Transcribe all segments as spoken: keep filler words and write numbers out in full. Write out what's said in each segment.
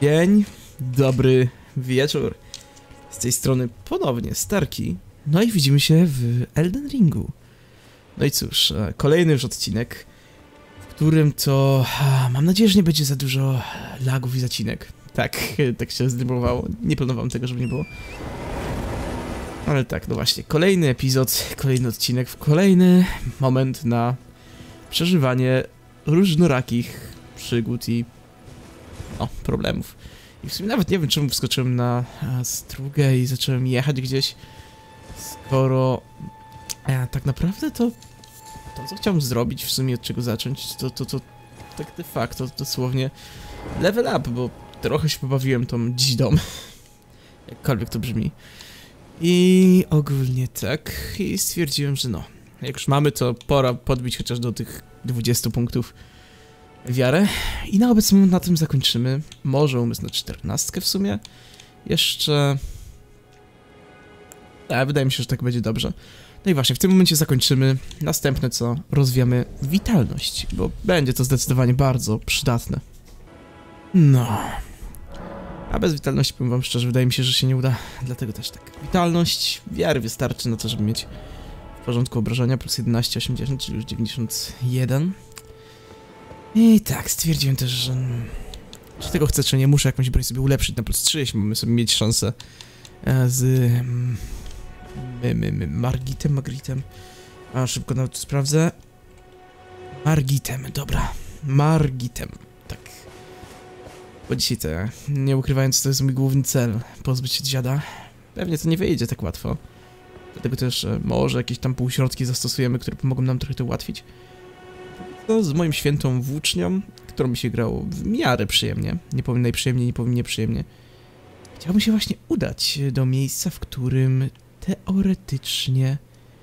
Dzień, dobry wieczór. Z tej strony ponownie Starki. No i widzimy się w Elden Ringu. No i cóż, kolejny już odcinek, w którym to... mam nadzieję, że nie będzie za dużo lagów i zacinek. Tak, tak się zdrybowało. Nie planowałem tego, żeby nie było. Ale tak, no właśnie, kolejny epizod, kolejny odcinek, w kolejny moment na przeżywanie różnorakich przygód i o, problemów. I w sumie nawet nie wiem, czemu wskoczyłem na strugę i zacząłem jechać gdzieś, skoro e, tak naprawdę to to, co chciałem zrobić, w sumie od czego zacząć, to, to, to tak de facto dosłownie level up, bo trochę się pobawiłem tą dzidą, jakkolwiek to brzmi. I ogólnie tak, i stwierdziłem, że no, jak już mamy, to pora podbić chociaż do tych dwudziestu punktów wiarę. I na obecny moment na tym zakończymy. Może umysł na czternastkę w sumie. Jeszcze... A, wydaje mi się, że tak będzie dobrze. No i właśnie, w tym momencie zakończymy. Następne co? Rozwijamy witalność, bo będzie to zdecydowanie bardzo przydatne. No... A bez witalności, powiem wam szczerze, wydaje mi się, że się nie uda. Dlatego też tak. Witalność wiary wystarczy na to, żeby mieć w porządku obrażenia plus jedenaście osiemdziesiąt, czyli już dziewięćdziesiąt jeden. I tak, stwierdziłem też, że... Czy tego chcę, czy nie, muszę jakąś broń sobie ulepszyć na plus trzy, jeśli mamy sobie mieć szansę z... My, my, my, Margitem, Magritem. A, szybko nawet sprawdzę. Margitem, dobra. Margitem, tak. Bo dzisiaj to, nie ukrywając, to jest mój główny cel. Pozbyć się dziada. Pewnie to nie wyjdzie tak łatwo. Dlatego też może jakieś tam półśrodki zastosujemy, które pomogą nam trochę to ułatwić. To z moim świętą włócznią, którą mi się grało w miarę przyjemnie. Nie powiem najprzyjemniej, nie powiem nieprzyjemnie. Chciałbym się właśnie udać do miejsca, w którym teoretycznie...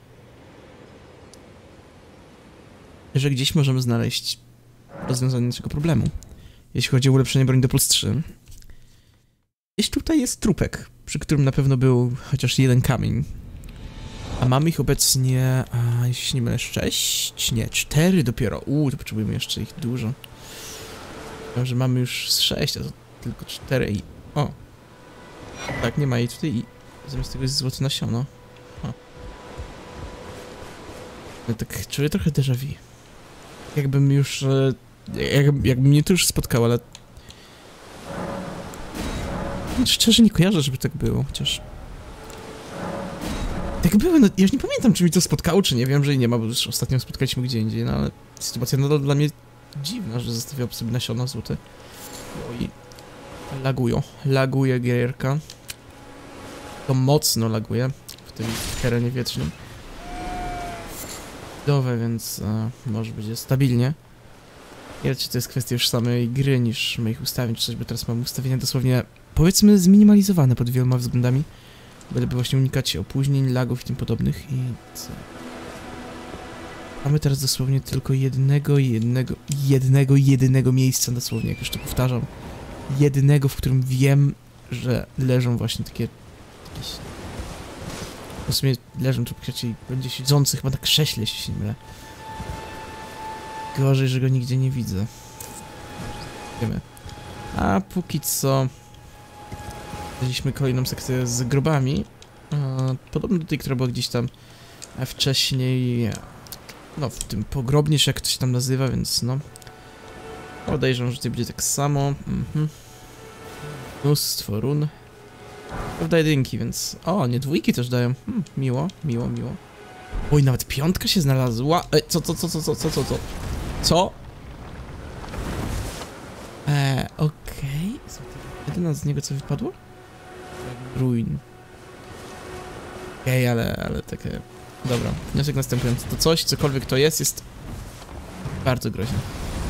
że gdzieś możemy znaleźć rozwiązanie naszego problemu. Jeśli chodzi o ulepszenie broni do plus trzy. Gdzieś tutaj jest trupek, przy którym na pewno był chociaż jeden kamień. A mamy ich obecnie, a jeśli nie mylę, sześć? Nie, cztery dopiero. Uuu, to potrzebujemy jeszcze ich dużo. Może mamy już z sześć, a to tylko cztery i... O! Tak, nie ma jej tutaj i zamiast tego jest złote nasiono. O. No tak, czuję trochę déjà vu. Jakbym już... Jak, jakbym mnie to już spotkał, ale... Szczerze nie kojarzę, żeby tak było, chociaż... Tak było, no ja już nie pamiętam, czy mi to spotkało, czy nie, wiem, że i nie ma, bo już ostatnio spotkaliśmy gdzie indziej, no ale sytuacja nadal dla mnie dziwna, że zostawiam sobie nasiona złote. Oj, lagują, laguje gierka. To mocno laguje w tym terenie wiecznym. Dowe, więc a, może będzie stabilnie. Nie wiem, czy to jest kwestia już samej gry niż moich ustawień, czy coś, bo teraz mam ustawienia dosłownie, powiedzmy, zminimalizowane pod wieloma względami. Byleby właśnie unikać opóźnień, lagów i tym podobnych i co? Mamy teraz dosłownie tylko jednego, jednego, jednego, jedynego miejsca, dosłownie, jak już to powtarzam. Jednego, w którym wiem, że leżą właśnie takie... jakieś... W sumie leżą tu raczej będzie siedzący chyba na krześle, jeśli się nie mylę. Gorzej, że go nigdzie nie widzę. Wiemy. A póki co... Znaleźliśmy kolejną sekcję z grobami. E, podobno do tej, która była gdzieś tam wcześniej... No, w tym pogrobnie, czy jak to się tam nazywa, więc no... Podejrzewam, że tutaj będzie tak samo. Mhm. Mnóstwo run. Prawda jedynki, więc... O, nie, dwójki też dają. Hmm, miło, miło, miło. Oj, nawet piątka się znalazła. E, co, co, co, co, co, co, co, co? Co? Eee, okej. Okay. Jedyna z niego co wypadło? Ruin. Okej, okay, ale, ale takie... Dobra, wniosek następujący. To coś, cokolwiek to jest, jest... bardzo groźne.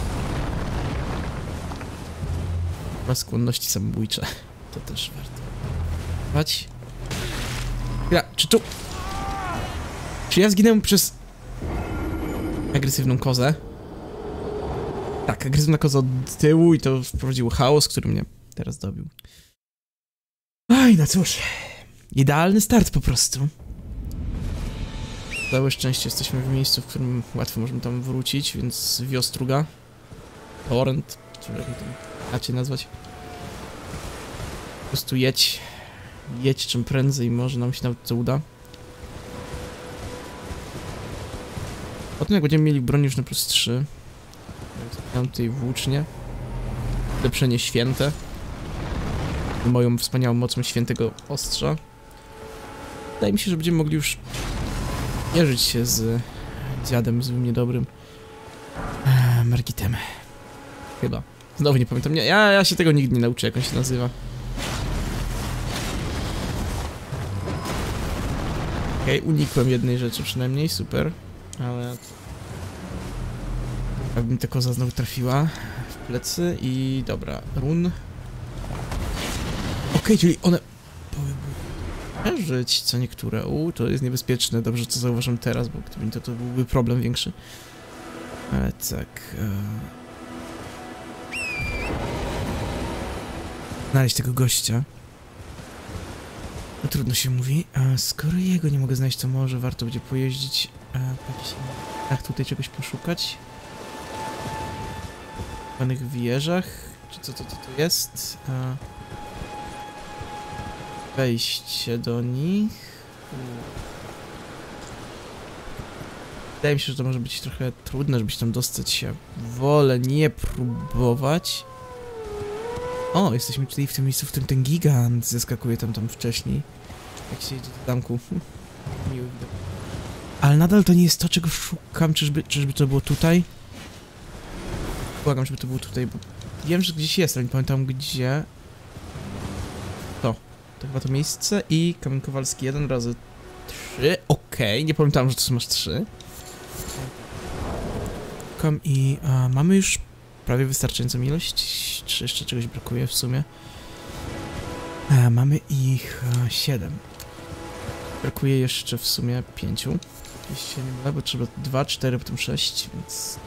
Ma skłonności samobójcze. To też warto. Chodź. Chwila, czy tu... Czy ja zginęłem przez... agresywną kozę? Tak, agresywna koza od tyłu i to wprowadziło chaos, który mnie teraz dobił. Oj, no cóż. Idealny start po prostu. Całe szczęście jesteśmy w miejscu, w którym łatwo możemy tam wrócić, więc Wiostruga. Torrent, czy jak to inaczej nazwać. Po prostu jedź. Jedź czym prędzej, może nam się nawet to uda. Potem jak będziemy mieli broń już na plus trzy. Mam tutaj włócznie. Ulepszenie święte. Moją wspaniałą mocą świętego ostrza. Wydaje mi się, że będziemy mogli już mierzyć się z dziadem złym, niedobrym. Eee, Margitem. Chyba. Znowu nie pamiętam. Nie, ja, ja się tego nigdy nie nauczę, jak on się nazywa. Okej, okay, unikłem jednej rzeczy przynajmniej, super. Ale... Jakby mi ta koza znowu trafiła w plecy i... Dobra, run. Okej, okay, czyli one... Żyć co niektóre. U, to jest niebezpieczne. Dobrze, co zauważam teraz, bo gdyby to, to byłby problem większy. Ale tak... Uh... Znaleźć tego gościa. No trudno się mówi. A skoro jego nie mogę znaleźć, to może warto będzie pojeździć a, po jakichś innych, tutaj czegoś poszukać. W danych wieżach. Czy co to, to, to jest? A... Wejście do nich. Wydaje mi się, że to może być trochę trudne, żeby się tam dostać się. Wolę nie próbować. O, jesteśmy tutaj w tym miejscu, w którym ten gigant zeskakuje tam tam wcześniej. Jak się jedzie do zamku. Miły widok. Ale nadal to nie jest to, czego szukam. Czyżby, czyżby to było tutaj? Błagam, żeby to było tutaj, bo wiem, że gdzieś jest, ale nie pamiętam gdzie. To. To chyba to miejsce i kamień kowalski jeden razy trzy. Okej, okay. Nie pamiętam, że to są aż trzy. Kom i a, mamy już prawie wystarczającą ilość. Czy jeszcze czegoś brakuje w sumie? A, mamy ich a, siedem. Brakuje jeszcze w sumie pięciu. Jeśli się nie mylę, bo trzeba dwa, cztery, potem sześć, więc...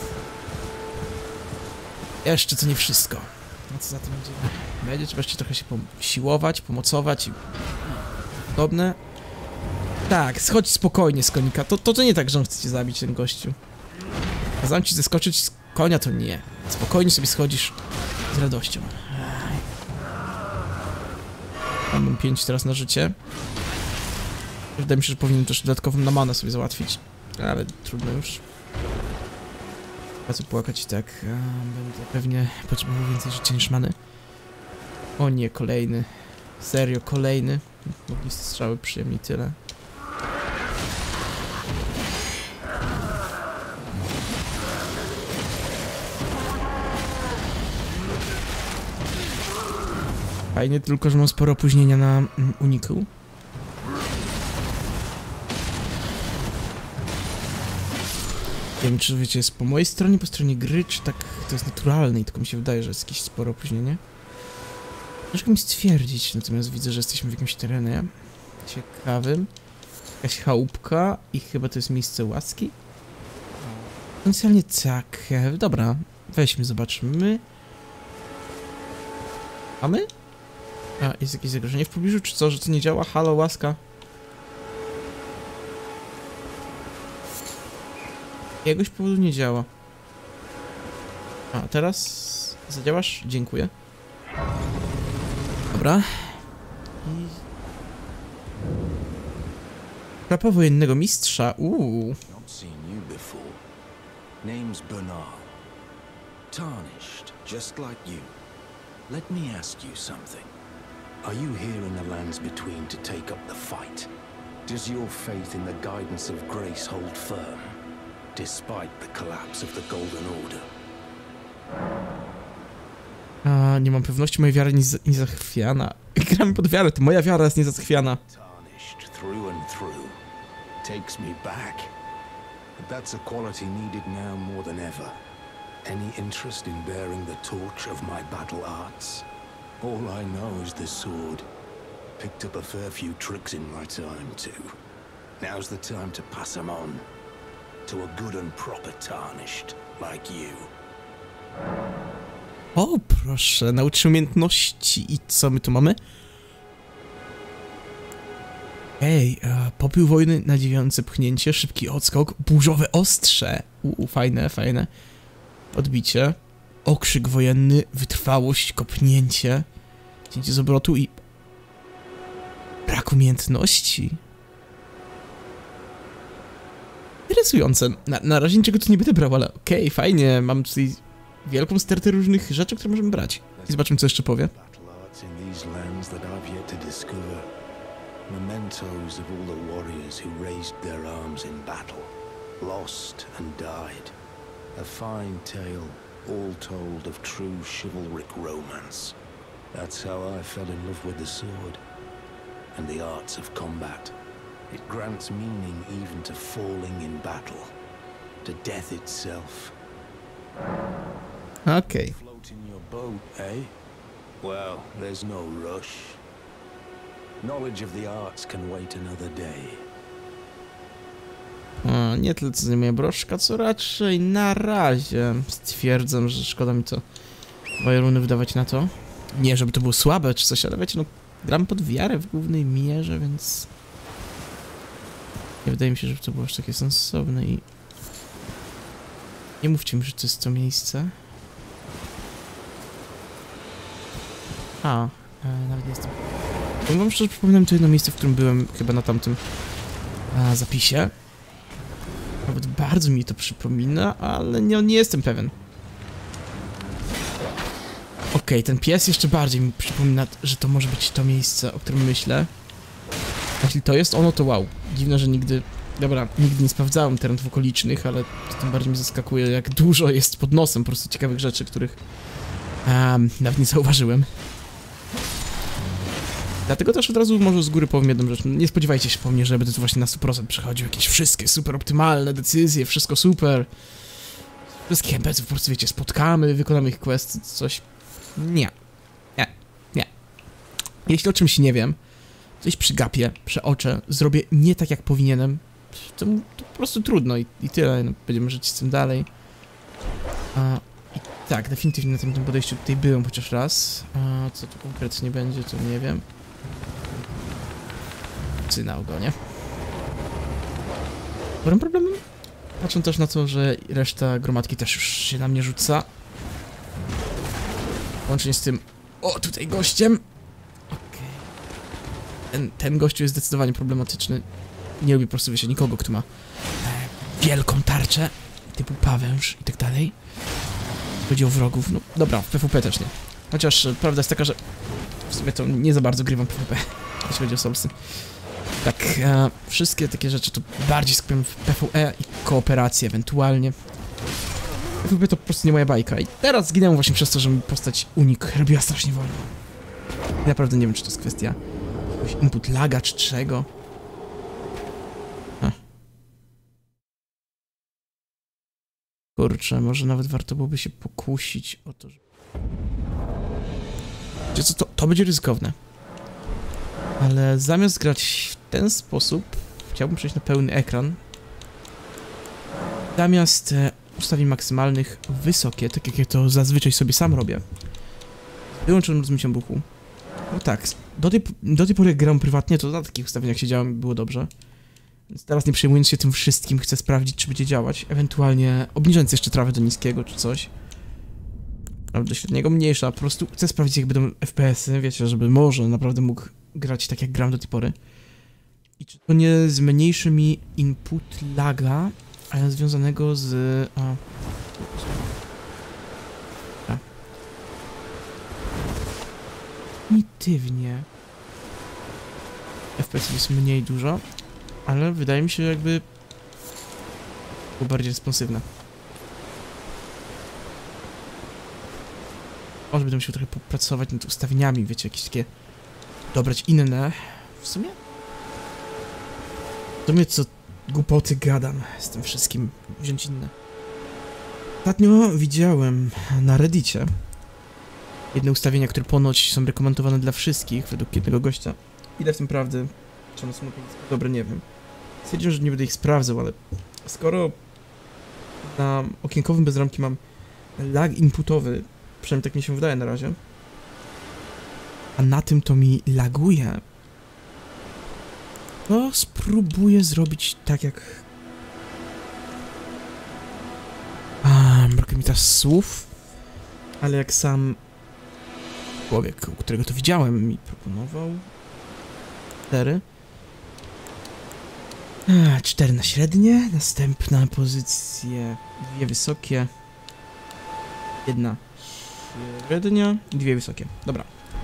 Jeszcze to nie wszystko. No co za tym będzie? Będzie trzeba jeszcze trochę się siłować, pomocować i... podobne. Tak, schodź spokojnie z konika. To, to, to nie tak, że on chce cię zabić, ten gościu. Kazałem ci zeskoczyć z konia, to nie. Spokojnie sobie schodzisz z radością. Mam pięć teraz na życie. Wydaje mi się, że powinienem też dodatkową na manę sobie załatwić. Ale trudno już. Bardzo płakać i tak. A, będę pewnie potrzebował więcej życia niż many. O nie, kolejny. Serio, kolejny. Mogli strzały przyjemnie tyle. Fajnie, tylko że mam sporo opóźnienia na mm, uniku. Nie wiem, czy wiecie, jest po mojej stronie, po stronie gry, czy tak to jest naturalne i tylko mi się wydaje, że jest jakieś sporo opóźnienie. Ciężko mi stwierdzić, natomiast widzę, że jesteśmy w jakimś terenie ciekawym. Jakaś chałupka i chyba to jest miejsce łaski. Potencjalnie tak. Dobra, weźmy, zobaczmy. Mamy? A, jest jakieś zagrożenie w pobliżu, czy co, że to nie działa? Halo, łaska. Jakiegoś powodu nie działa. A, teraz zadziałasz? Dziękuję. Dobra. I... Klapa wojennego mistrza, uuu. Name's Bernard. Tarnished, just like you. Let me ask you something. Are you here in the lands between to take up the fight? Does your faith in the guidance of grace hold firm, despite the collapse of the Golden Order? A, nie mam pewności, moja wiara jest niezachwiana. Gramy pod wiarę, to moja wiara jest niezachwiana. Tarnished through and through. Takes me back. But that's a quality needed now more than ever. Any interest in bearing the torch of my battle arts? All I know is the sword. Picked up a fair few tricks in my time, too. Now's the time to pass them on. To a good and proper Tarnished, like you. O, proszę, nauczy umiejętności. I co my tu mamy? Ej, e, popiół wojny, nadziewające pchnięcie, szybki odskok, burzowe ostrze. Uuu, fajne, fajne. Odbicie. Okrzyk wojenny, wytrwałość, kopnięcie. Cięcie z obrotu i... brak umiejętności. Interesujące. Na, na razie niczego tu nie będę brał, ale okej, okay, fajnie. Mam tutaj wielką stertę różnych rzeczy, które możemy brać. I zobaczymy, co jeszcze powie. Mementos of all the warriors who raised their arms in battle, lost and died. A fine tale, all told of true chivalric romance. That's how I fell in love with the sword and the arts of combat. It grants meaning even to falling in battle, to death itself. Okay. Float in your boat, eh? Well, there's no rush. Knowledge of the arts can wait another day. O, nie tyle co zajmuje broszka, co raczej na razie stwierdzam, że szkoda mi to dwoje runy wydawać na to. Nie, żeby to było słabe czy coś, ale wiecie, no gram pod wiarę w głównej mierze, więc nie wydaje mi się, żeby to było aż takie sensowne i nie mówcie mi, że to jest to miejsce. A, e, nawet nie jestem. Powiem wam szczerze, przypominam to jedno miejsce, w którym byłem chyba na tamtym a, zapisie. Nawet bardzo mi to przypomina, ale nie, nie jestem pewien. Okej, okay, ten pies jeszcze bardziej mi przypomina, że to może być to miejsce, o którym myślę. Jeśli to jest ono, to wow. Dziwne, że nigdy... Dobra, nigdy nie sprawdzałem terenów okolicznych, ale tym bardziej mnie zaskakuje, jak dużo jest pod nosem po prostu ciekawych rzeczy, których um, nawet nie zauważyłem. Dlatego też od razu może z góry powiem jedną rzecz. Nie spodziewajcie się po mnie, że będę tu właśnie na sto procent przechodził jakieś wszystkie super optymalne decyzje, wszystko super. Wszystkich N P C-ów po prostu, wiecie, spotkamy, wykonamy ich quest, coś... Nie. Nie. Nie. Jeśli o czymś nie wiem, coś przygapię, przeoczę, zrobię nie tak jak powinienem, to, to po prostu trudno i, i tyle, no, będziemy żyć z tym dalej. A, i tak, definitywnie na tym, tym podejściu tutaj byłem chociaż raz. A, co tu konkretnie będzie, to nie wiem. Cyna ogonie. Dobrym problemem? Patrząc też na to, że reszta gromadki też już się na mnie rzuca. Łącznie z tym... O, tutaj gościem! Okej. Okay. Ten, ten gościu jest zdecydowanie problematyczny. Nie lubię po prostu, wiecie, nikogo, kto ma e, wielką tarczę, typu pawęż i tak dalej. Chodzi o wrogów, no dobra, w PvP też nie. Chociaż e, prawda jest taka, że w sumie to nie za bardzo grywam PvP, jeśli chodzi o Soulsy. Tak, e, wszystkie takie rzeczy to bardziej skupiam w PvE i kooperacji ewentualnie. PvP to po prostu nie moja bajka i teraz zginęłem właśnie przez to, że mi postać unik robiła strasznie wolno. I naprawdę nie wiem, czy to jest kwestia jakiegoś input laga, czy czego. Hm. Kurczę, może nawet warto byłoby się pokusić o to, że... Wiecie co, to, to będzie ryzykowne. Ale zamiast grać w ten sposób, chciałbym przejść na pełny ekran. Zamiast e, ustawień maksymalnych wysokie, tak jak ja to zazwyczaj sobie sam robię, z wyłączonym rozmicią ruchu. No tak, do tej, do tej pory jak grałem prywatnie, to na takich ustawieniach siedziałem, było dobrze. Więc teraz, nie przejmując się tym wszystkim, chcę sprawdzić, czy będzie działać. Ewentualnie obniżając jeszcze trawę do niskiego, czy coś. Nawet do średniego, mniejsza. Po prostu chcę sprawdzić, jak będą F P S-y, wiecie, żeby może naprawdę mógł grać tak, jak gram do tej pory. I czy to nie zmniejszy mi input laga, ale związanego z... A, a. Definitywnie F P S jest mniej dużo, ale wydaje mi się, jakby było bardziej responsywne. Może będę musiał trochę popracować nad ustawieniami, wiecie, jakieś takie... Dobrać inne. W sumie? W sumie co głupoty gadam z tym wszystkim. Wziąć inne. Ostatnio widziałem na Reddicie jedne ustawienia, które ponoć są rekomendowane dla wszystkich, według jednego gościa. Ile w tym prawdy? Czy one są dobre, nie wiem. Stwierdziłem, że nie będę ich sprawdzał, ale skoro na okienkowym bez ramki mam lag inputowy, przynajmniej tak mi się wydaje na razie, a na tym to mi laguje, to spróbuję zrobić tak jak... A, brakuje mi teraz słów, ale jak sam człowiek, u którego to widziałem, mi proponował cztery. A, cztery na średnie, następna pozycje, dwie wysokie, jedna średnia, dwie wysokie. Dobra.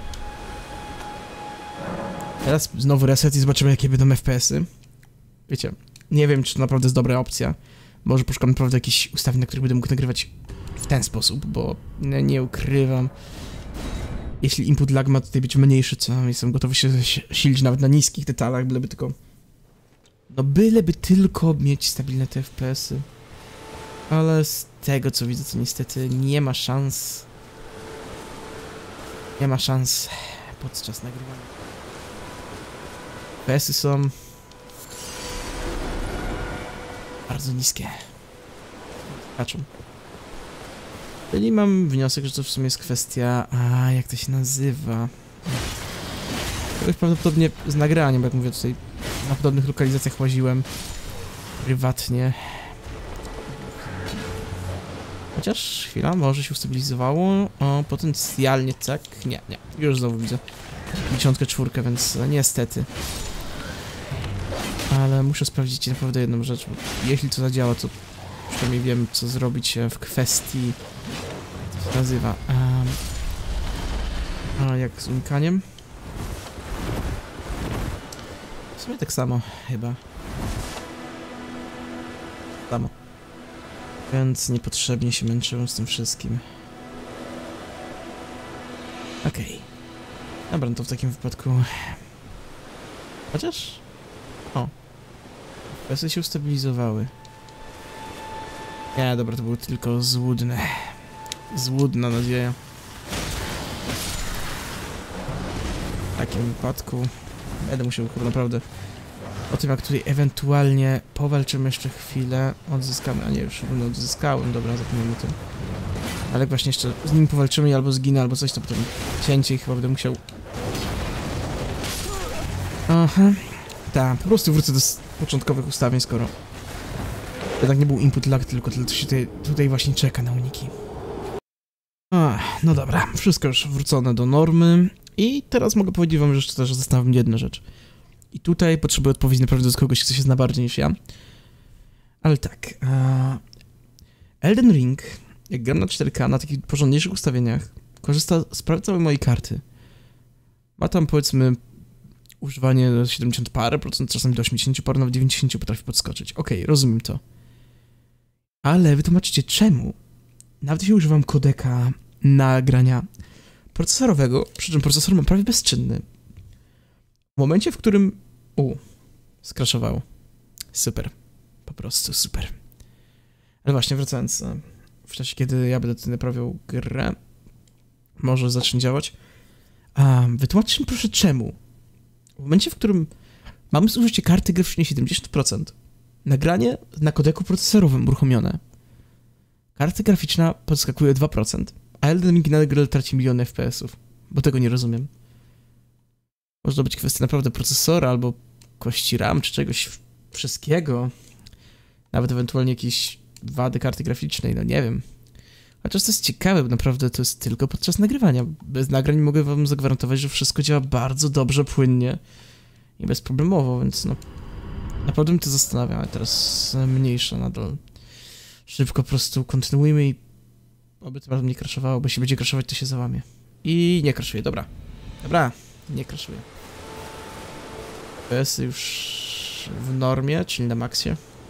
Teraz znowu reset i zobaczymy, jakie będą F P S-y. Wiecie, nie wiem, czy to naprawdę jest dobra opcja. Może poszukam naprawdę jakichś ustawień, na których będę mógł nagrywać w ten sposób, bo nie, nie ukrywam. Jeśli input lag ma tutaj być mniejszy, co jestem gotowy się silić nawet na niskich detalach, byleby tylko... No byleby tylko mieć stabilne te F P S-y. Ale z tego, co widzę, to niestety nie ma szans. Nie ma szans podczas nagrywania. F P S-y są... bardzo niskie. Patrzą. Czyli mam wniosek, że to w sumie jest kwestia... A, jak to się nazywa? To prawdopodobnie z nagraniem, bo jak mówię, tutaj na podobnych lokalizacjach łaziłem prywatnie. Chociaż chwila, może się ustabilizowało. O, potencjalnie tak. Nie, nie, już znowu widzę dziesiątkę, czwórkę, więc niestety. Ale muszę sprawdzić naprawdę jedną rzecz, bo jeśli to zadziała, to przynajmniej wiem, co zrobić w kwestii... Co się nazywa? Um, a jak z unikaniem? W sumie tak samo, chyba. Samo. Więc niepotrzebnie się męczyłem z tym wszystkim. Okej. Okay. Dobra, no to w takim wypadku... Chociaż... O. F P S-y się ustabilizowały. Nie, dobra, to było tylko złudne. Złudna nadzieja. W takim wypadku... Będę musiał chyba naprawdę... O tym, jak tutaj ewentualnie powalczymy jeszcze chwilę, odzyskamy, a nie, już no, odzyskałem, dobra, zapomniałem o tym. Ale właśnie jeszcze z nim powalczymy i albo zginę, albo coś, to potem cięcie i chyba będę musiał... Aha, tak, po prostu wrócę do początkowych ustawień, skoro... Jednak nie był input lag, tylko to się tutaj, tutaj właśnie czeka na uniki. A, no dobra, wszystko już wrócone do normy i teraz mogę powiedzieć wam jeszcze też, że zastanawiam mnie jedna rzecz. I tutaj potrzebuję odpowiedzi naprawdę od kogoś, kto się zna bardziej niż ja. Ale tak. Uh, Elden Ring, jak gram na cztery K, na takich porządniejszych ustawieniach, korzysta z prawie całej mojej karty. Ma tam, powiedzmy, używanie do siedemdziesiąt parę procent, czasami do osiemdziesiąt parę, nawet dziewięćdziesiąt potrafi podskoczyć. Okej, okay, rozumiem to. Ale wytłumaczcie, czemu? Nawet jeśli używam kodeka nagrania procesorowego, przy czym procesor mam prawie bezczynny. W momencie, w którym... U, skraszowało. Super. Po prostu super. Ale właśnie, wracając, w czasie, kiedy ja będę tutaj naprawiał grę, może zacznie działać. A, wytłumaczcie mi proszę czemu. W momencie, w którym mamy zużycie karty graficznej siedemdziesiąt procent, nagranie na kodeku procesorowym uruchomione, karta graficzna podskakuje dwa procent, a Elden Ring nadal traci miliony F P S-ów, bo tego nie rozumiem. Może to być kwestia naprawdę procesora, albo kości RAM, czy czegoś wszystkiego. Nawet ewentualnie jakieś wady karty graficznej, no nie wiem. Chociaż to jest ciekawe, bo naprawdę to jest tylko podczas nagrywania. Bez nagrań mogę wam zagwarantować, że wszystko działa bardzo dobrze, płynnie i bezproblemowo, więc no... Naprawdę mnie to zastanawia, ale teraz mniejsza nadal. Szybko po prostu kontynuujmy i... Oby tym razem nie crashowało, bo jeśli będzie crashować, to się załamie. I nie crashuje, dobra. Dobra. Nie crashuje. F P S już w normie, czyli na maksie.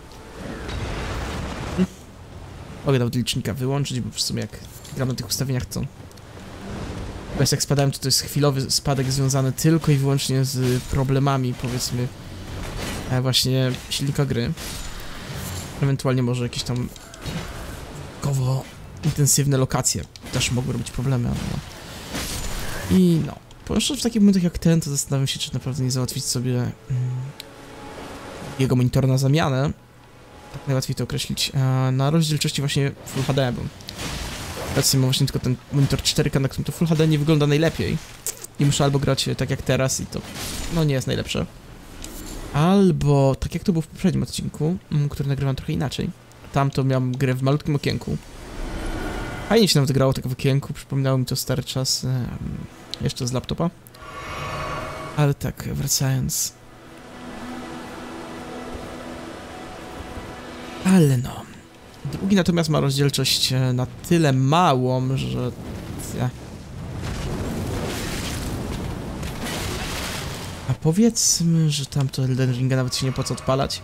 Hm. Mogę nawet licznika wyłączyć, bo w sumie jak gram na tych ustawieniach, to... Bez jak spadałem, to to jest chwilowy spadek związany tylko i wyłącznie z problemami, powiedzmy, właśnie silnika gry. Ewentualnie może jakieś tam... kowo intensywne lokacje też mogły robić problemy, ale no. I no. Ponieważ w takich momentach jak ten, to zastanawiam się, czy naprawdę nie załatwić sobie mm, jego monitora na zamianę. Tak najłatwiej to określić. A na rozdzielczości właśnie Full H D, bo obecnie mam właśnie tylko ten monitor cztery K, na którym to Full H D nie wygląda najlepiej. I muszę albo grać tak jak teraz i to no nie jest najlepsze. Albo tak jak to było w poprzednim odcinku, który nagrywam trochę inaczej. Tam to miałem grę w malutkim okienku. Fajnie się nawet grało tak w okienku, przypominało mi to stare czasy. jeszcze z laptopa. Ale tak, wracając. Ale no. Drugi natomiast ma rozdzielczość na tyle małą, że... Ja. A powiedzmy, że tamto Elden Ringa nawet się nie po co odpalać.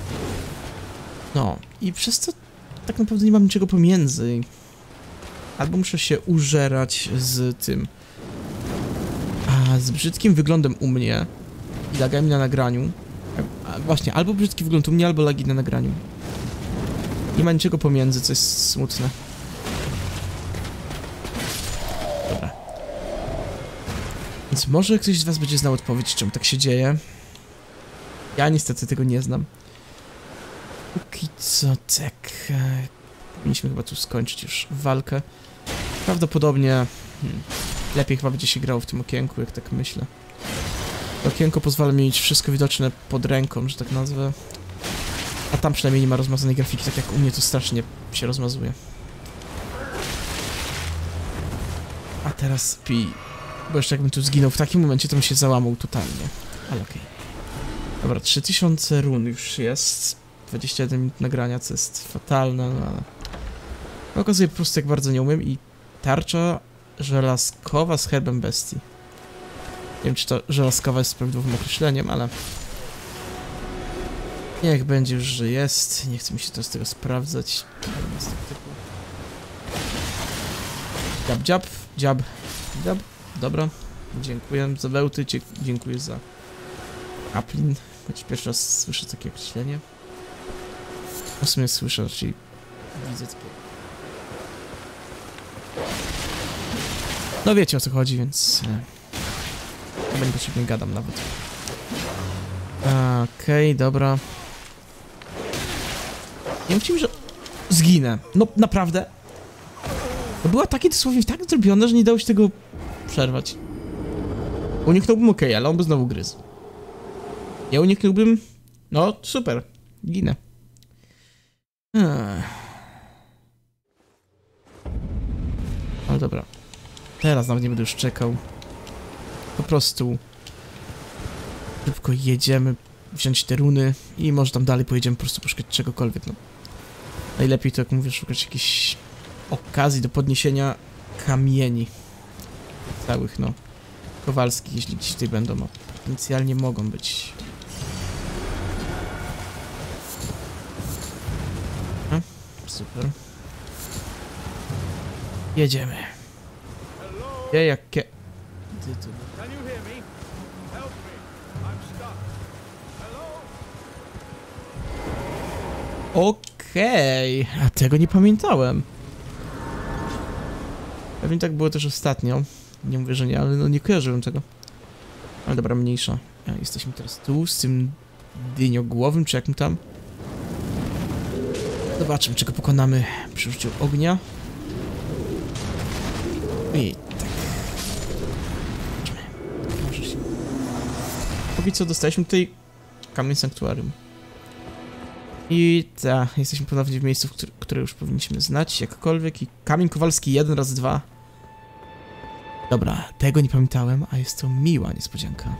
No, i przez to tak naprawdę nie mam niczego pomiędzy. Albo muszę się użerać z tym. A z brzydkim wyglądem u mnie i lagami na nagraniu. A właśnie, albo brzydki wygląd u mnie, albo lagi na nagraniu. Nie ma niczego pomiędzy, co jest smutne. Dobra. Więc może ktoś z was będzie znał odpowiedź, czemu tak się dzieje. Ja niestety tego nie znam. Póki co tak... Powinniśmy chyba tu skończyć już walkę. Prawdopodobnie... Hmm, lepiej chyba będzie się grało w tym okienku, jak tak myślę. To okienko pozwala mi mieć wszystko widoczne pod ręką, że tak nazwę. A tam przynajmniej nie ma rozmazanej grafiki, tak jak u mnie to strasznie się rozmazuje. A teraz pi... Bo jeszcze jakbym tu zginął w takim momencie, to bym się załamał totalnie. Ale okej. Okay. Dobra, trzy tysiące run już jest. dwadzieścia jeden minut nagrania, co jest fatalne, no ale... Pokazuje po prostu, jak bardzo nie umiem i tarcza żelazkowa z herbem bestii. Nie wiem, czy to żelazkowa jest prawidłowym określeniem, ale... Niech będzie już, że jest. Nie chce mi się to z tego sprawdzać. Dziab, dziab, dziab, dziab. Dobra. Dziękuję za bełty, dziękuję za kaplin. Choć pierwszy raz słyszę takie określenie. W sumie słyszę, raczej widzę takie. No wiecie, o co chodzi, więc... Chyba niepotrzebnie gadam nawet. Okej, okay, dobra. Nie mówcie mi, że... Zginę. No, naprawdę. To była takie dosłownie tak zrobione, że nie dało się tego przerwać. Uniknąłbym okej, okay, ale on by znowu gryzł. Ja uniknąłbym... No, super. Ginę. Hmm. Ale dobra. Teraz nawet nie będę już czekał. Po prostu... Szybko jedziemy, wziąć te runy i może tam dalej pojedziemy po prostu poszukać czegokolwiek, no. Najlepiej to, jak mówię, szukać jakiejś okazji do podniesienia kamieni. Całych, no. Kowalskich, jeśli gdzieś tutaj będą, no. Potencjalnie mogą być. A, super. Jedziemy. Ja jakie... Okej, okay. A tego nie pamiętałem. Pewnie tak było też ostatnio. Nie mówię, że nie, ale no nie kojarzyłem tego. Ale dobra, mniejsza. Ja, jesteśmy teraz tu z tym dyniogłowym, czy jakim tam. Zobaczymy, czego pokonamy przy użyciu ognia. I tak. Zobaczmy. Póki co dostaliśmy tutaj kamień sanktuarium. I tak, jesteśmy ponownie w miejscu, które, które już powinniśmy znać, jakkolwiek. I kamień kowalski jeden raz dwa. Dobra, tego nie pamiętałem, a jest to miła niespodzianka.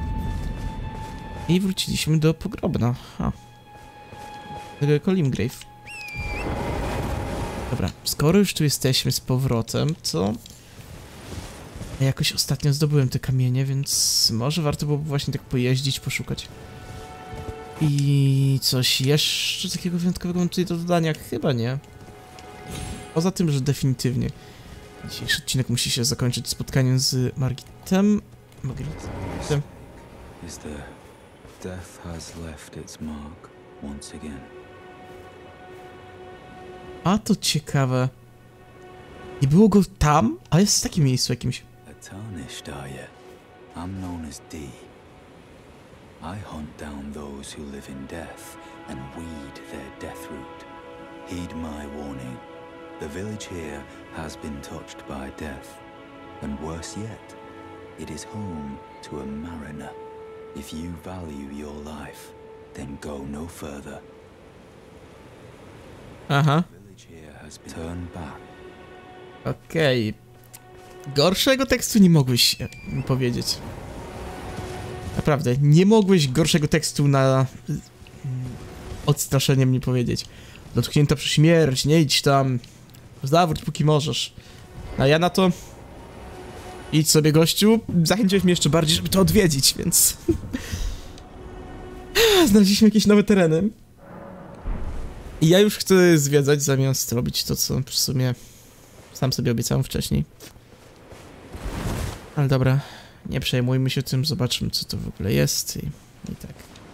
I wróciliśmy do pogrobna. Ha. Tego jako Limgrave. Dobra, skoro już tu jesteśmy z powrotem, to... Ja jakoś ostatnio zdobyłem te kamienie, więc może warto było właśnie tak pojeździć, poszukać. I coś jeszcze takiego wyjątkowego mam tutaj do dodania? Chyba nie. Poza tym, że definitywnie dzisiejszy odcinek musi się zakończyć spotkaniem z Margitem. Margitem. A to ciekawe. Nie było go tam, ale jest w takim miejscu jakimś. I hunt down those who live in death and weed their death root. Heed my warning. The village here has been touched by death. And worse yet, it is home to a mariner. If you value your life, then go no further. Aha. The village here has been turned back. Okej. Okay. Gorszego tekstu nie mogłeś mi powiedzieć. Naprawdę, nie mogłeś gorszego tekstu na odstraszenie mnie powiedzieć. Dotknięta przez śmierć, nie idź tam. Zawróć póki możesz. A ja na to... Idź sobie, gościu. Zachęciłeś mnie jeszcze bardziej, żeby to odwiedzić, więc... Znaleźliśmy jakieś nowe tereny. I ja już chcę zwiedzać, zamiast robić to, co w sumie sam sobie obiecałem wcześniej. Ale dobra, nie przejmujmy się tym, zobaczmy, co to w ogóle jest i, i tak.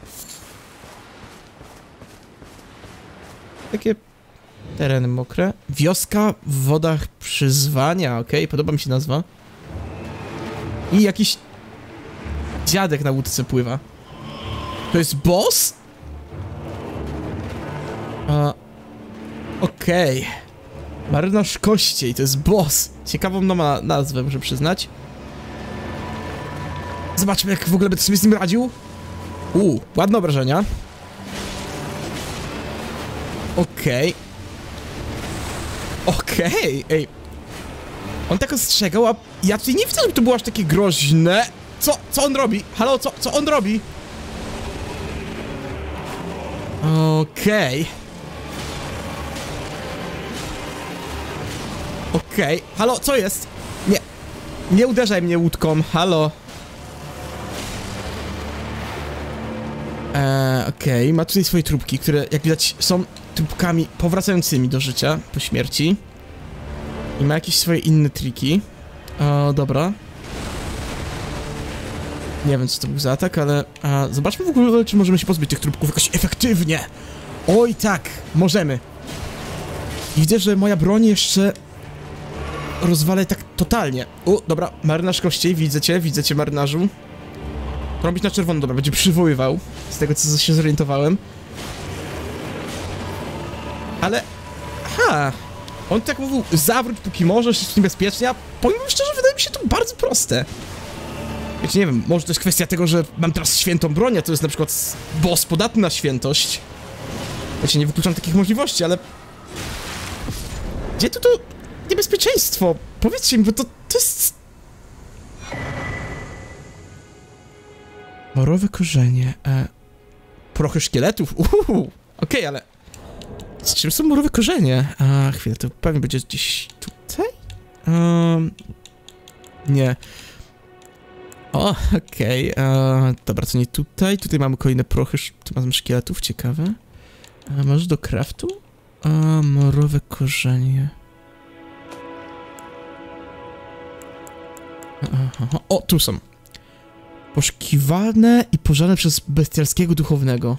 Takie tereny mokre. Wioska w wodach przyzwania, okej, okay, podoba mi się nazwa. I jakiś dziadek na łódce pływa. To jest boss? A, okej. Okay. Marynarz Kościej, to jest boss. Ciekawą no ma nazwę, muszę przyznać. Zobaczmy, jak w ogóle będę sobie z nim radził. Uuu, ładne obrażenia. Okej. Okay. Okej, okay. Ej. On tak ostrzegał, a ja tutaj nie widzę, żeby to było aż takie groźne. Co? Co on robi? Halo, co? Co on robi? Okej. Okay. Okej. Okay. Halo, co jest? Nie. Nie uderzaj mnie łódką, halo. Eee, okej, okay. Ma tutaj swoje trupki, które jak widać są trupkami powracającymi do życia po śmierci. I ma jakieś swoje inne triki. O, dobra. Nie wiem, co to był za atak, ale... A, zobaczmy w ogóle, czy możemy się pozbyć tych trupków jakoś efektywnie. Oj, tak, możemy. I widzę, że moja broń jeszcze... rozwalę tak totalnie. O, dobra, marynarz Kościej, widzę cię, widzę cię, marynarzu. Robić na czerwono, dobra, będzie przywoływał. Z tego, co się zorientowałem. Ale... Ha! On tak mówił, zawróć póki możesz, jest niebezpiecznie, a powiem szczerze, wydaje mi się to bardzo proste. Wiecie, nie wiem, może to jest kwestia tego, że mam teraz świętą broń, a to jest na przykład boss podatny na świętość. Wiecie, nie wykluczam takich możliwości, ale... Gdzie tu to niebezpieczeństwo? Powiedzcie mi, bo to, to jest... Morowe korzenie, e... prochy szkieletów, uuu, okej, okay, ale... Z czym są morowe korzenie? A, chwilę, to pewnie będzie gdzieś tutaj? Um, nie. O, okej, okay, dobra, to nie tutaj. Tutaj mamy kolejne prochy, tu mamy szkieletów, ciekawe. A, może do craftu? A, morowe korzenie. Aha, o, tu są. Poszukiwane i pożarne przez bestialskiego duchownego.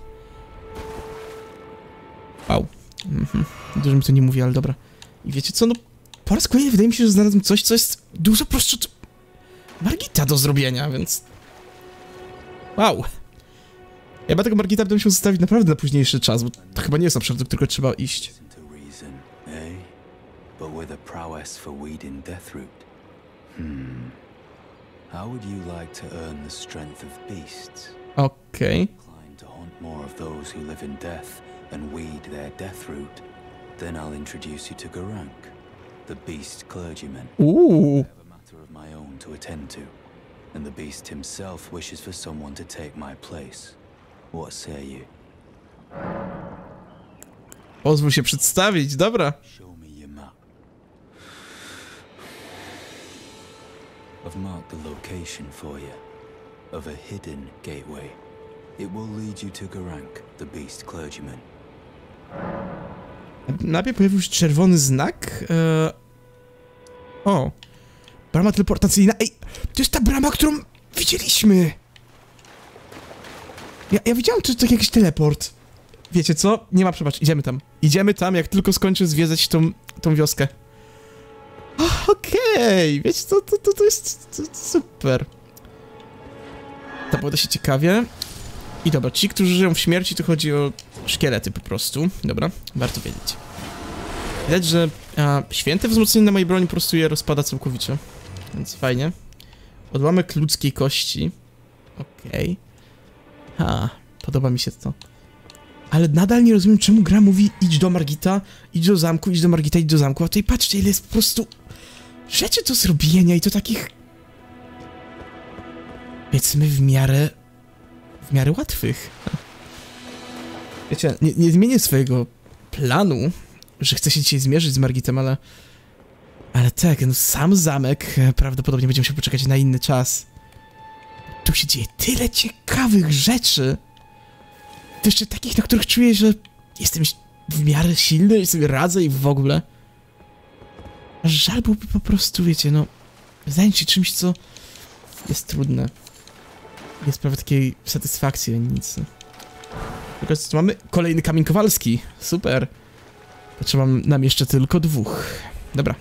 Wow. Mhm. Dużo mi to nie mówi, ale dobra. I wiecie co, no po raz kolejny wydaje mi się, że znalazłem coś, co jest dużo prostsze od Margita do zrobienia, więc... Wow. Ja tego Margita będę musiał zostawić naprawdę na późniejszy czas, bo to chyba nie jest obszar, do którego trzeba iść. Okej. And weed their death root, then I'll introduce you to Garank, the beast clergyman. Ooh. I have a matter of my own to attend to, and the beast himself wishes for someone to take my place. What say you? Pozwól się przedstawić, dobra. Show me your map. I've marked the location for you, of a hidden gateway. It will lead you to Garank, the beast clergyman. Na mapie pojawił się czerwony znak. Eee... O. Brama teleportacyjna. Ej, to jest ta brama, którą widzieliśmy. Ja, ja widziałem, czy to jakiś teleport. Wiecie co? Nie ma przebacz, idziemy tam. Idziemy tam, jak tylko skończę zwiedzać tą, tą wioskę. Okej, okay. Wiecie co? To, to, to jest to, to super. Zapowiada się ciekawie. I dobra, ci, którzy żyją w śmierci, to chodzi o szkielety po prostu. Dobra, warto wiedzieć. Widać, że a, święte wzmocnienie na mojej broni po prostu je rozpada całkowicie. Więc fajnie. Odłamek ludzkiej kości. Okej. Okay. Ha, podoba mi się to. Ale nadal nie rozumiem, czemu gra mówi idź do Margita, idź do zamku, idź do Margita, idź do zamku. A tutaj patrzcie, ile jest po prostu rzeczy do zrobienia i to takich... powiedzmy w miarę... w miarę łatwych. Wiecie, nie, nie zmienię swojego planu, że chcę się dzisiaj zmierzyć z Margitem, ale... Ale tak, no sam zamek prawdopodobnie będzie musiał poczekać na inny czas. Tu się dzieje tyle ciekawych rzeczy. To jeszcze takich, na których czuję, że jestem w miarę silny i sobie radzę i w ogóle. Żal byłoby po prostu, wiecie, no... zająć się czymś, co jest trudne. Nie sprawia takiej satysfakcji ani nic. Tylko co mamy? Kolejny kamień kowalski. Super. Potrzeba nam jeszcze tylko dwóch. Dobra.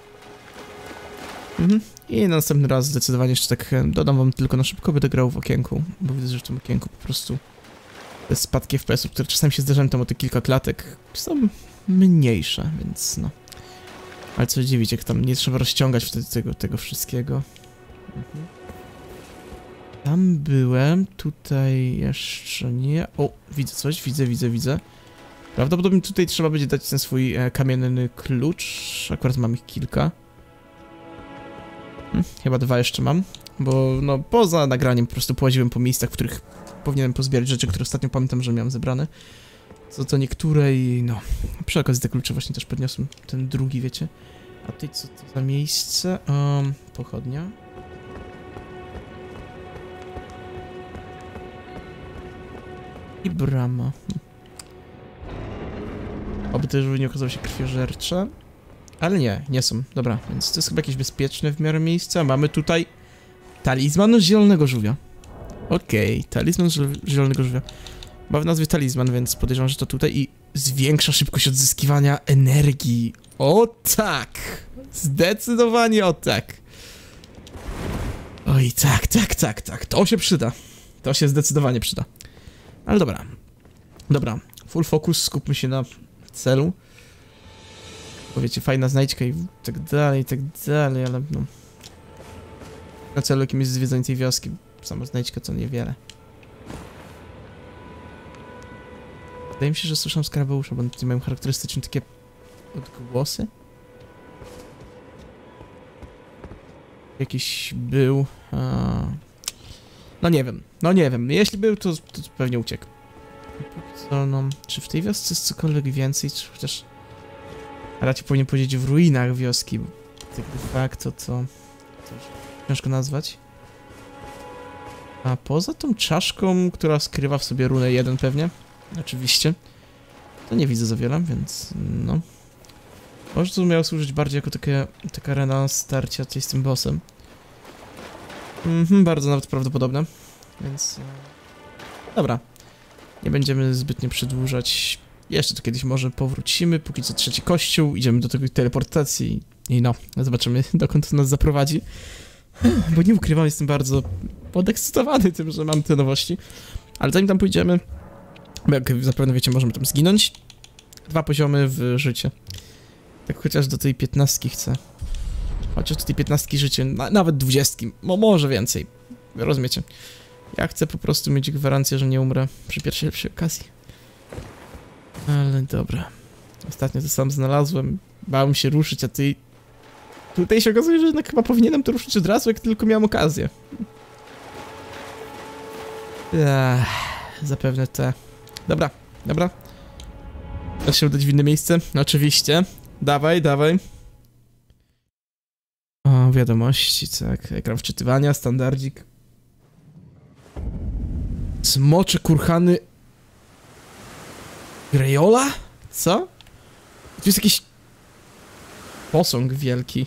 Mhm. I na następny raz zdecydowanie jeszcze tak dodam wam tylko na szybko, będę grał w okienku. Bo widzę, że w tym okienku po prostu te spadki F P S-ów, które czasami się zdarzają tam o te kilka klatek, są mniejsze, więc no. Ale co dziwić, jak tam nie trzeba rozciągać wtedy tego, tego wszystkiego. Mhm. Tam byłem, tutaj jeszcze nie... O, widzę coś, widzę, widzę, widzę. Prawdopodobnie tutaj trzeba będzie dać ten swój e, kamienny klucz. Akurat mam ich kilka. Hmm, chyba dwa jeszcze mam, bo no poza nagraniem po prostu połaziłem po miejscach, w których powinienem pozbierać rzeczy, które ostatnio pamiętam, że miałem zebrane. Co to niektóre i no... Przy okazji te klucze właśnie też podniosłem, ten drugi, wiecie. A tutaj co to za miejsce? Um, pochodnia. I brama. Oby te żółwie nie okazały się krwiożercze. Ale nie, nie są. Dobra, więc to jest chyba jakieś bezpieczne w miarę miejsca. Mamy tutaj talizman zielonego żółwia. Okej, okay, talizman zielonego żółwia. Ma w nazwie talizman, więc podejrzewam, że to tutaj i zwiększa szybkość odzyskiwania energii. O tak! Zdecydowanie o tak. Oj, tak, tak, tak, tak. To się przyda. To się zdecydowanie przyda. Ale dobra. Dobra. Full focus, skupmy się na celu. Bo wiecie, fajna znajdźka i tak dalej, i tak dalej, ale no... Na celu jakim jest zwiedzanie tej wioski. Sama znajdźka to niewiele. Wydaje mi się, że słyszałem skarbeusza, bo tutaj mają charakterystyczne takie odgłosy. Jakiś był... A... No nie wiem, no nie wiem. Jeśli był, to, to pewnie uciekł. Co, no... Czy w tej wiosce jest cokolwiek więcej, czy chociaż... Raczej powinien powiedzieć w ruinach wioski, bo tak de facto to... to ciężko nazwać. A poza tą czaszką, która skrywa w sobie runę jeden pewnie, oczywiście, to nie widzę za wiele, więc no. Może to miało służyć bardziej jako takie, taka arena starcia tutaj z tym bossem. Mhm, bardzo nawet prawdopodobne, więc... Dobra. Nie będziemy zbytnio przedłużać. Jeszcze to kiedyś może powrócimy, póki co trzeci kościół, idziemy do tej teleportacji i no, zobaczymy dokąd to nas zaprowadzi. Bo nie ukrywam, jestem bardzo podekscytowany tym, że mam te nowości. Ale zanim tam pójdziemy, bo jak zapewne wiecie, możemy tam zginąć. Dwa poziomy w życie. Tak chociaż do tej piętnastki chcę. Chociaż do tej piętnastki życie, na, nawet dwudziestki, mo, może więcej. Rozumiecie? Ja chcę po prostu mieć gwarancję, że nie umrę przy pierwszej lepszej okazji. Ale dobra. Ostatnio to sam znalazłem. Bałem się ruszyć, a ty... Tutaj się okazuje, że jednak chyba powinienem to ruszyć od razu, jak tylko miałem okazję. Ech, zapewne te... Dobra, dobra. Chcesz się udać w inne miejsce? Oczywiście. Dawaj, dawaj. O, wiadomości, tak. Ekran wczytywania, standardzik. Smocze kurhany... Grejola? Co? Tu jest jakiś... posąg wielki.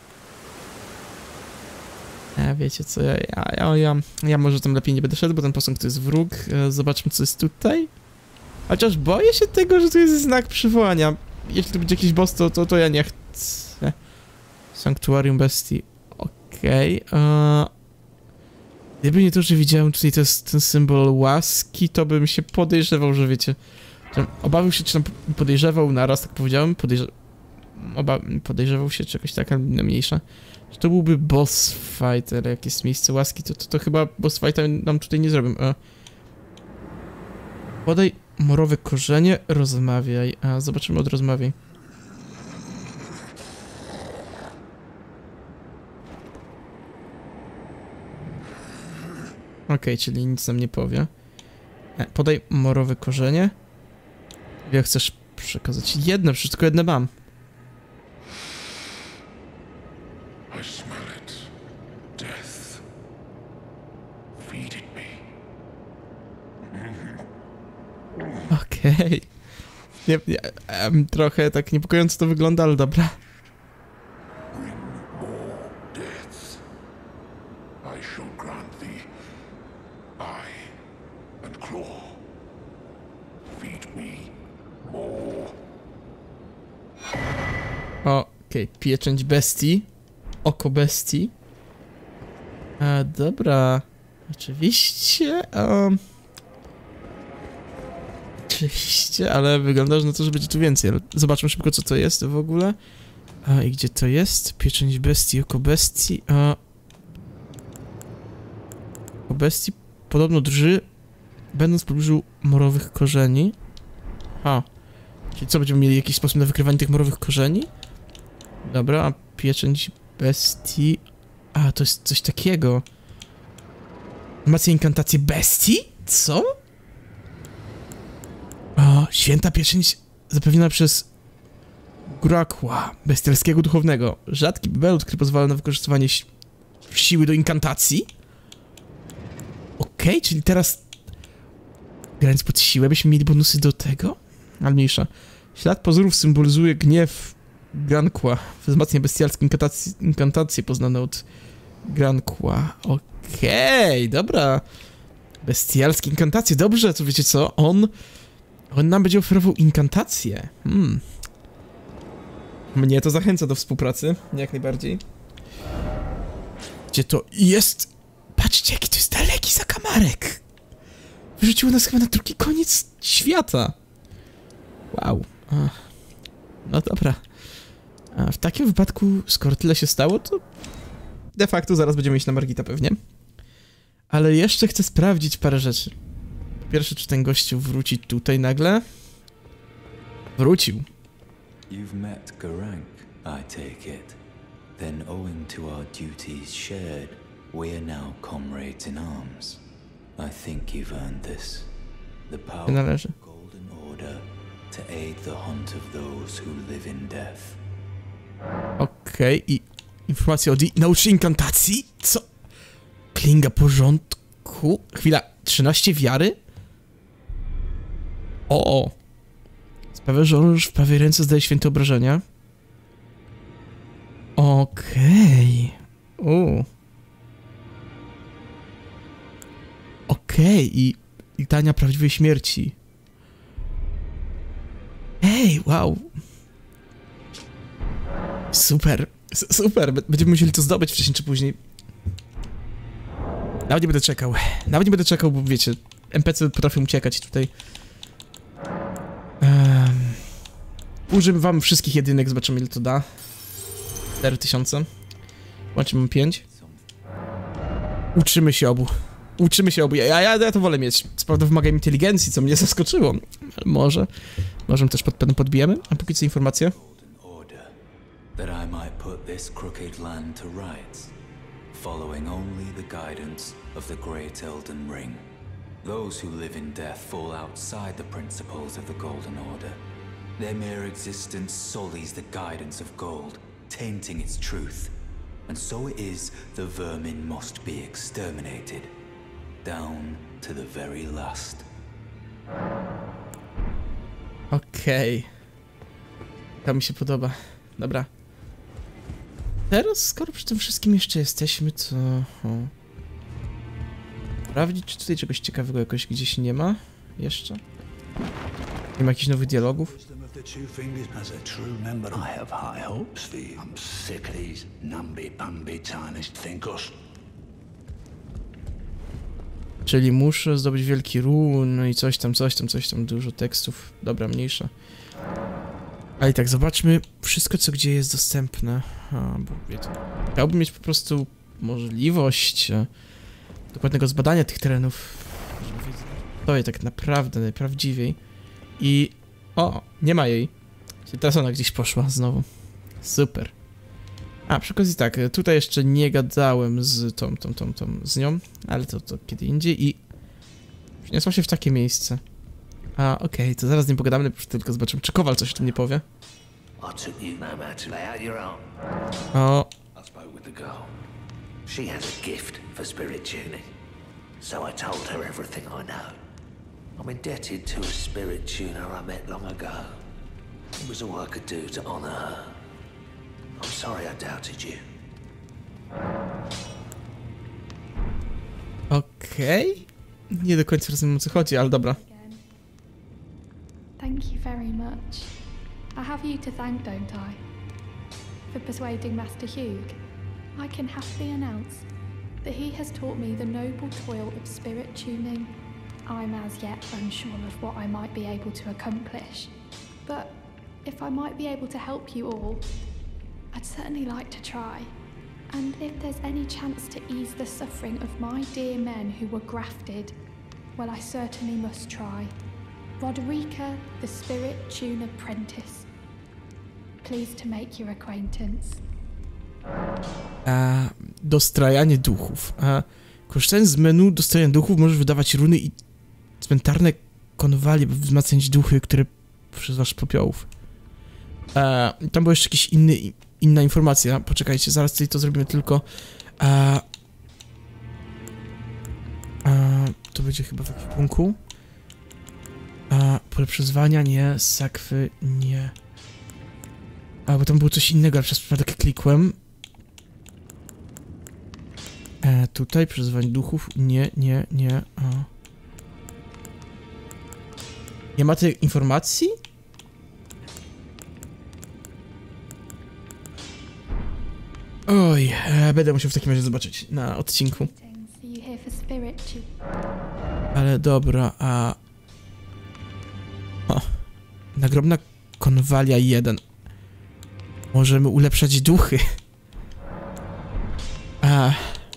A wiecie co, ja, ja, ja, ja, ja może tam lepiej nie będę szedł, bo ten posąg to jest wróg. Zobaczmy, co jest tutaj. Chociaż boję się tego, że to jest znak przywołania. Jeśli to będzie jakiś boss, to, to, to ja nie chcę. Sanktuarium bestii. Okej. Okay. Gdyby nie to, że widziałem tutaj to jest ten symbol łaski, to bym się podejrzewał, że wiecie... Obawiał się, czy tam podejrzewał, naraz tak powiedziałem, podejrze... Oba... podejrzewał się, czy jakoś taka mniejsza. Że to byłby boss fight, ale jak jest miejsce łaski, to, to, to chyba boss fighta nam tutaj nie zrobią. E... Podaj morowe korzenie, rozmawiaj. A zobaczymy od rozmawiaj. Okej, okay, czyli nic nam nie powie. E, podaj morowe korzenie. Ile chcesz przekazać? Jedno, przecież tylko jedne mam. I smell it. Death. Feed it me. Okej. Okay. Nie, nie, um, trochę tak niepokojąco to wygląda, ale dobra. Bring more deaths. I shall grant thee eye and claw. Feed me more. Okej, okay. Pieczęć bestii. Oko bestii. A, dobra. Oczywiście. Um... Oczywiście, ale wygląda na to, że będzie tu więcej. Ale zobaczmy szybko, co to jest w ogóle. A, i gdzie to jest? Pieczęć bestii, oko bestii. A... Oko bestii podobno drży, będąc w pobliżu morowych korzeni. A. Czyli co, będziemy mieli jakiś sposób na wykrywanie tych morowych korzeni? Dobra, a pieczęć bestii... A, to jest coś takiego. Macie inkantację bestii? Co? O, święta pieczęć zapewniona przez Gurakła, bestialskiego duchownego. Rzadki bełt, który pozwala na wykorzystywanie si siły do inkantacji. Okej, okay, czyli teraz grając pod siłę byśmy mieli bonusy do tego? Ale mniejsza. Ślad pozorów symbolizuje gniew Grankła. Wzmacnia bestialskie inkantacje, inkantacje poznane od Grankła. Okej, okay, dobra. Bestialskie inkantacje, dobrze, to wiecie co? On... On nam będzie oferował inkantację. Hmm. Mnie to zachęca do współpracy, jak najbardziej. Gdzie to jest? Patrzcie, jaki to jest daleki zakamarek. Wyrzuciło nas chyba na drugi koniec świata. Wow. Ach. No dobra. A w takim wypadku, skoro tyle się stało, to de facto zaraz będziemy iść na Margita pewnie. Ale jeszcze chcę sprawdzić parę rzeczy. Po pierwsze, czy ten gościu wróci tutaj nagle? Wrócił. You've met Gurranq, I take it. Then owing to our duties shared, we are now comrades in arms. I think you've earned this. The power of the Golden Order to aid the hunt of those who live in death. Okej, okay. I informacja o D... Nauczy inkantacji? Co? Klinga porządku? Chwila, trzynaście wiary? O, o. Sprawia, że on już w prawej ręce zdaje święte obrażenia. Okej. Okay. Okej, okay. I litania prawdziwej śmierci. Ej, wow. Super, S super. Będziemy musieli to zdobyć wcześniej czy później. Nawet nie będę czekał. Nawet nie będę czekał, bo wiecie, N P C potrafią uciekać tutaj. Um, używam wam wszystkich jedynek, zobaczymy ile to da. cztery tysiące. Łącznie mam pięć. Uczymy się obu. Uczymy się obu. Ja, ja, ja to wolę mieć. Co prawda wymaga inteligencji, co mnie zaskoczyło. Ale może. Może też pod, podbijemy. A póki co informacje. That I might put this crooked land to rights, following only the guidance of the great Elden Ring. Those who live in death fall outside the principles of the Golden Order. Their mere existence sullies the guidance of gold, tainting its truth. And so it is the vermin must be exterminated, down to the very last. Okej. Okay. To mi się podoba. Dobra. Teraz, skoro przy tym wszystkim jeszcze jesteśmy, to... O. Sprawdzić, czy tutaj czegoś ciekawego jakoś gdzieś nie ma? Jeszcze? Nie ma jakichś nowych dialogów? Czyli muszę zdobyć wielki run, no i coś tam, coś tam, coś tam, dużo tekstów. Dobra, mniejsza. Ale i tak, zobaczmy wszystko, co gdzie jest dostępne. A, bo wiecie, chciałbym mieć po prostu możliwość e, dokładnego zbadania tych terenów, żeby wiedzieć, to jest tak naprawdę najprawdziwiej. I... O, nie ma jej. Czyli teraz ona gdzieś poszła znowu. Super. A, przy okazji tak, tutaj jeszcze nie gadałem z tą, tą, tą, tą, z nią, ale to, to kiedy indziej i przyniosła się w takie miejsce. A, okej, okay, to zaraz z nim pogadamy, tylko zobaczymy, czy Kowal coś o tym nie powie. O. She has a gift for spirit tuning, so I told her everything I know. I'm indebted to a spirit tuner I met long ago. It was all I could do to honor her. I'm sorry I doubted you. Okej. Okay. Nie do końca rozumiem, o co chodzi, ale dobra. Thank you very much. I have you to thank, don't I? For persuading Master Hugh. I can happily announce that he has taught me the noble toil of spirit tuning. I'm as yet unsure of what I might be able to accomplish, but if I might be able to help you all, I'd certainly like to try. And if there's any chance to ease the suffering of my dear men who were grafted, well, I certainly must try. Roderica, the Spirit Tuner Apprentice. Pleased to make your acquaintance. A, dostrajanie duchów. A, korzystając z menu dostrajania duchów możesz wydawać runy i cmentarne konwalie, by wzmacniać duchy, które przyzywasz popiołów. A, tam była jeszcze jakaś inny, inna informacja. Poczekajcie, zaraz tutaj to zrobimy tylko. A, a, to będzie chyba w ekwipunku. A, pole przyzwania, nie. Sakwy, nie. A, bo tam było coś innego, ale przez przypadek klikłem. E, tutaj przyzwanie duchów, nie, nie, nie. A. Nie ma tej informacji? Oj, e, będę musiał w takim razie zobaczyć na odcinku. Ale dobra, a... O, nagrobna konwalia jeden. Możemy ulepszać duchy. A...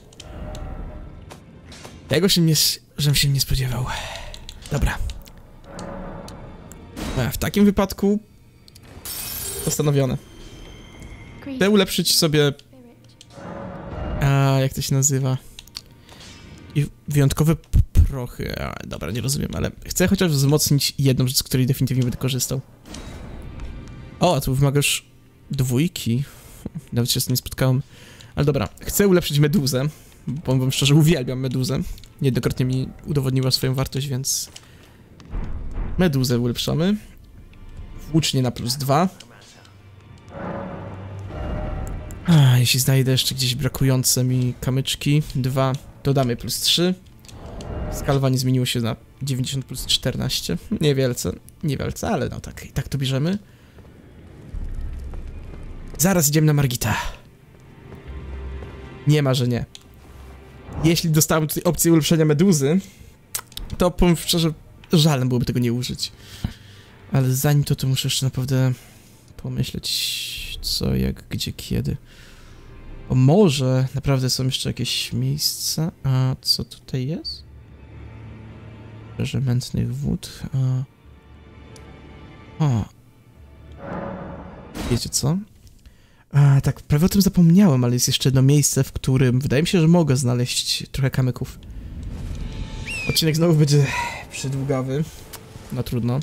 Tego się nie, żem się nie spodziewał. Dobra. A, w takim wypadku... Postanowione. Chcę ulepszyć sobie... A, jak to się nazywa? I wyjątkowe prochy. A, dobra, nie rozumiem, ale chcę chociaż wzmocnić jedną rzecz, z której definitywnie będę korzystał. O, a tu wymagasz dwójki. Nawet się z tym nie spotkałem. Ale dobra, chcę ulepszyć meduzę. Powiem wam szczerze, uwielbiam meduzę. Niejednokrotnie mi udowodniła swoją wartość, więc... Meduzę ulepszamy. Włócznie na plus dwa. A, jeśli znajdę jeszcze gdzieś brakujące mi kamyczki, dwa, dodamy plus trzy. Skalwanie zmieniło się na dziewięćdziesiąt plus czternaście. Niewielce, niewielce, ale no tak, i tak to bierzemy. Zaraz idziemy na Margita. Nie ma, że nie. Jeśli dostałem tutaj opcję ulepszenia meduzy, to powiem szczerze, żalem byłoby tego nie użyć. Ale zanim to, to muszę jeszcze naprawdę pomyśleć co, jak, gdzie, kiedy. Bo może naprawdę są jeszcze jakieś miejsca. A co tutaj jest? Rzeże mętnych wód. A... O. Wiecie co? A, tak, prawie o tym zapomniałem, ale jest jeszcze jedno miejsce, w którym wydaje mi się, że mogę znaleźć trochę kamyków. Odcinek znowu będzie przydługawy. No trudno.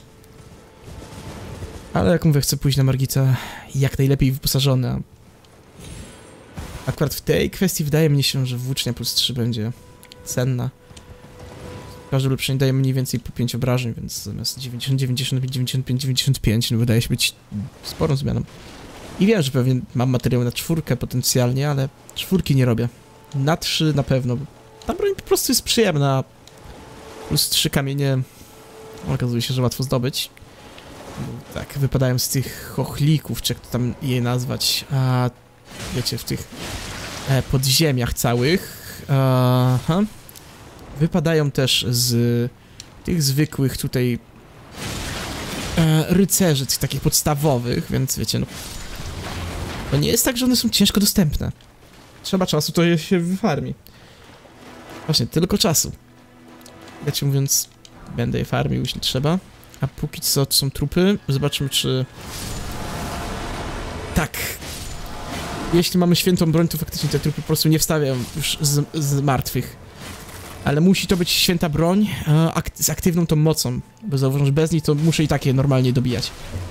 Ale jak mówię, chcę pójść na Margita jak najlepiej wyposażony. A akurat w tej kwestii wydaje mi się, że włócznia plus trzy będzie cenna. Każde ulepszenie daje mniej więcej po pięć obrażeń, więc zamiast dziewięćdziesiąt, dziewięćdziesiąt pięć, dziewięćdziesiąt pięć, dziewięćdziesiąt pięć, no wydaje się być sporą zmianą. I wiem, że pewnie mam materiał na czwórkę potencjalnie, ale czwórki nie robię. Na trzy na pewno, bo ta broń po prostu jest przyjemna. Plus trzy kamienie okazuje się, że łatwo zdobyć. Bo tak, wypadają z tych chochlików, czy jak to tam je nazwać, a wiecie, w tych e, podziemiach całych. Aha. Wypadają też z tych zwykłych tutaj e, rycerzy, tych takich podstawowych, więc wiecie, no to nie jest tak, że one są ciężko dostępne. Trzeba czasu, to je się wyfarmi. Właśnie, tylko czasu. Wiecie, mówiąc, będę je farmił, jeśli trzeba. A póki co to są trupy. Zobaczymy, czy... Tak. jeśli mamy świętą broń, to faktycznie te trupy po prostu nie wstawiają już z, z martwych. Ale musi to być święta broń e, ak z aktywną tą mocą, bo zauważam, że bez niej to muszę i takie normalnie dobijać.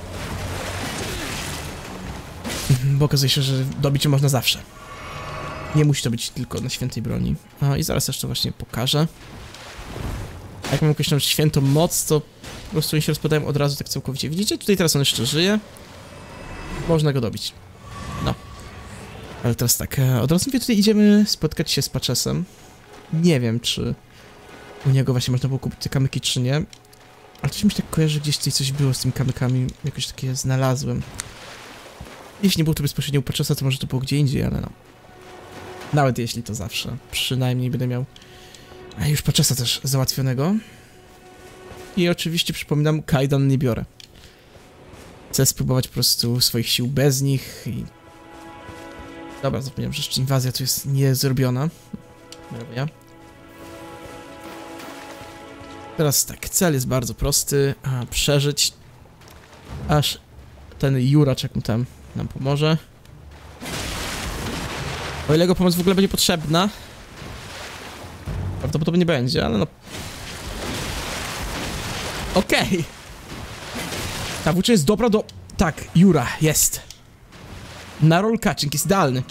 Bo okazuje się, że dobić można zawsze. Nie musi to być tylko na świętej broni. A, i zaraz jeszcze właśnie pokażę. Jak mam jakąś tam świętą moc, to po prostu oni się rozpadają od razu tak całkowicie. Widzicie? Tutaj teraz on jeszcze żyje. Można go dobić. No. Ale teraz tak, od razu mówię, tutaj idziemy spotkać się z Patchesem. Nie wiem, czy u niego właśnie można było kupić te kamyki, czy nie. Ale coś mi się tak kojarzy, że gdzieś tutaj coś było z tymi kamykami. Jakoś takie znalazłem. Jeśli nie było to bezpośrednio u Patchesa, to może to było gdzie indziej, ale no. Nawet jeśli to zawsze. Przynajmniej będę miał a już Patchesa też załatwionego. I oczywiście przypominam, kajdan nie biorę. Chcę spróbować po prostu swoich sił bez nich i... Dobra, zapomniałem, że jeszcze inwazja tu jest niezrobiona. Dobra. Teraz tak, cel jest bardzo prosty. A, przeżyć, aż ten Juraczek mu tam nam pomoże. O ile jego pomoc w ogóle będzie potrzebna. Prawdopodobnie nie będzie, ale no... Okej! Okay. Ta włócznia jest dobra do... Tak, Jura, jest. Na roll catching jest idealny.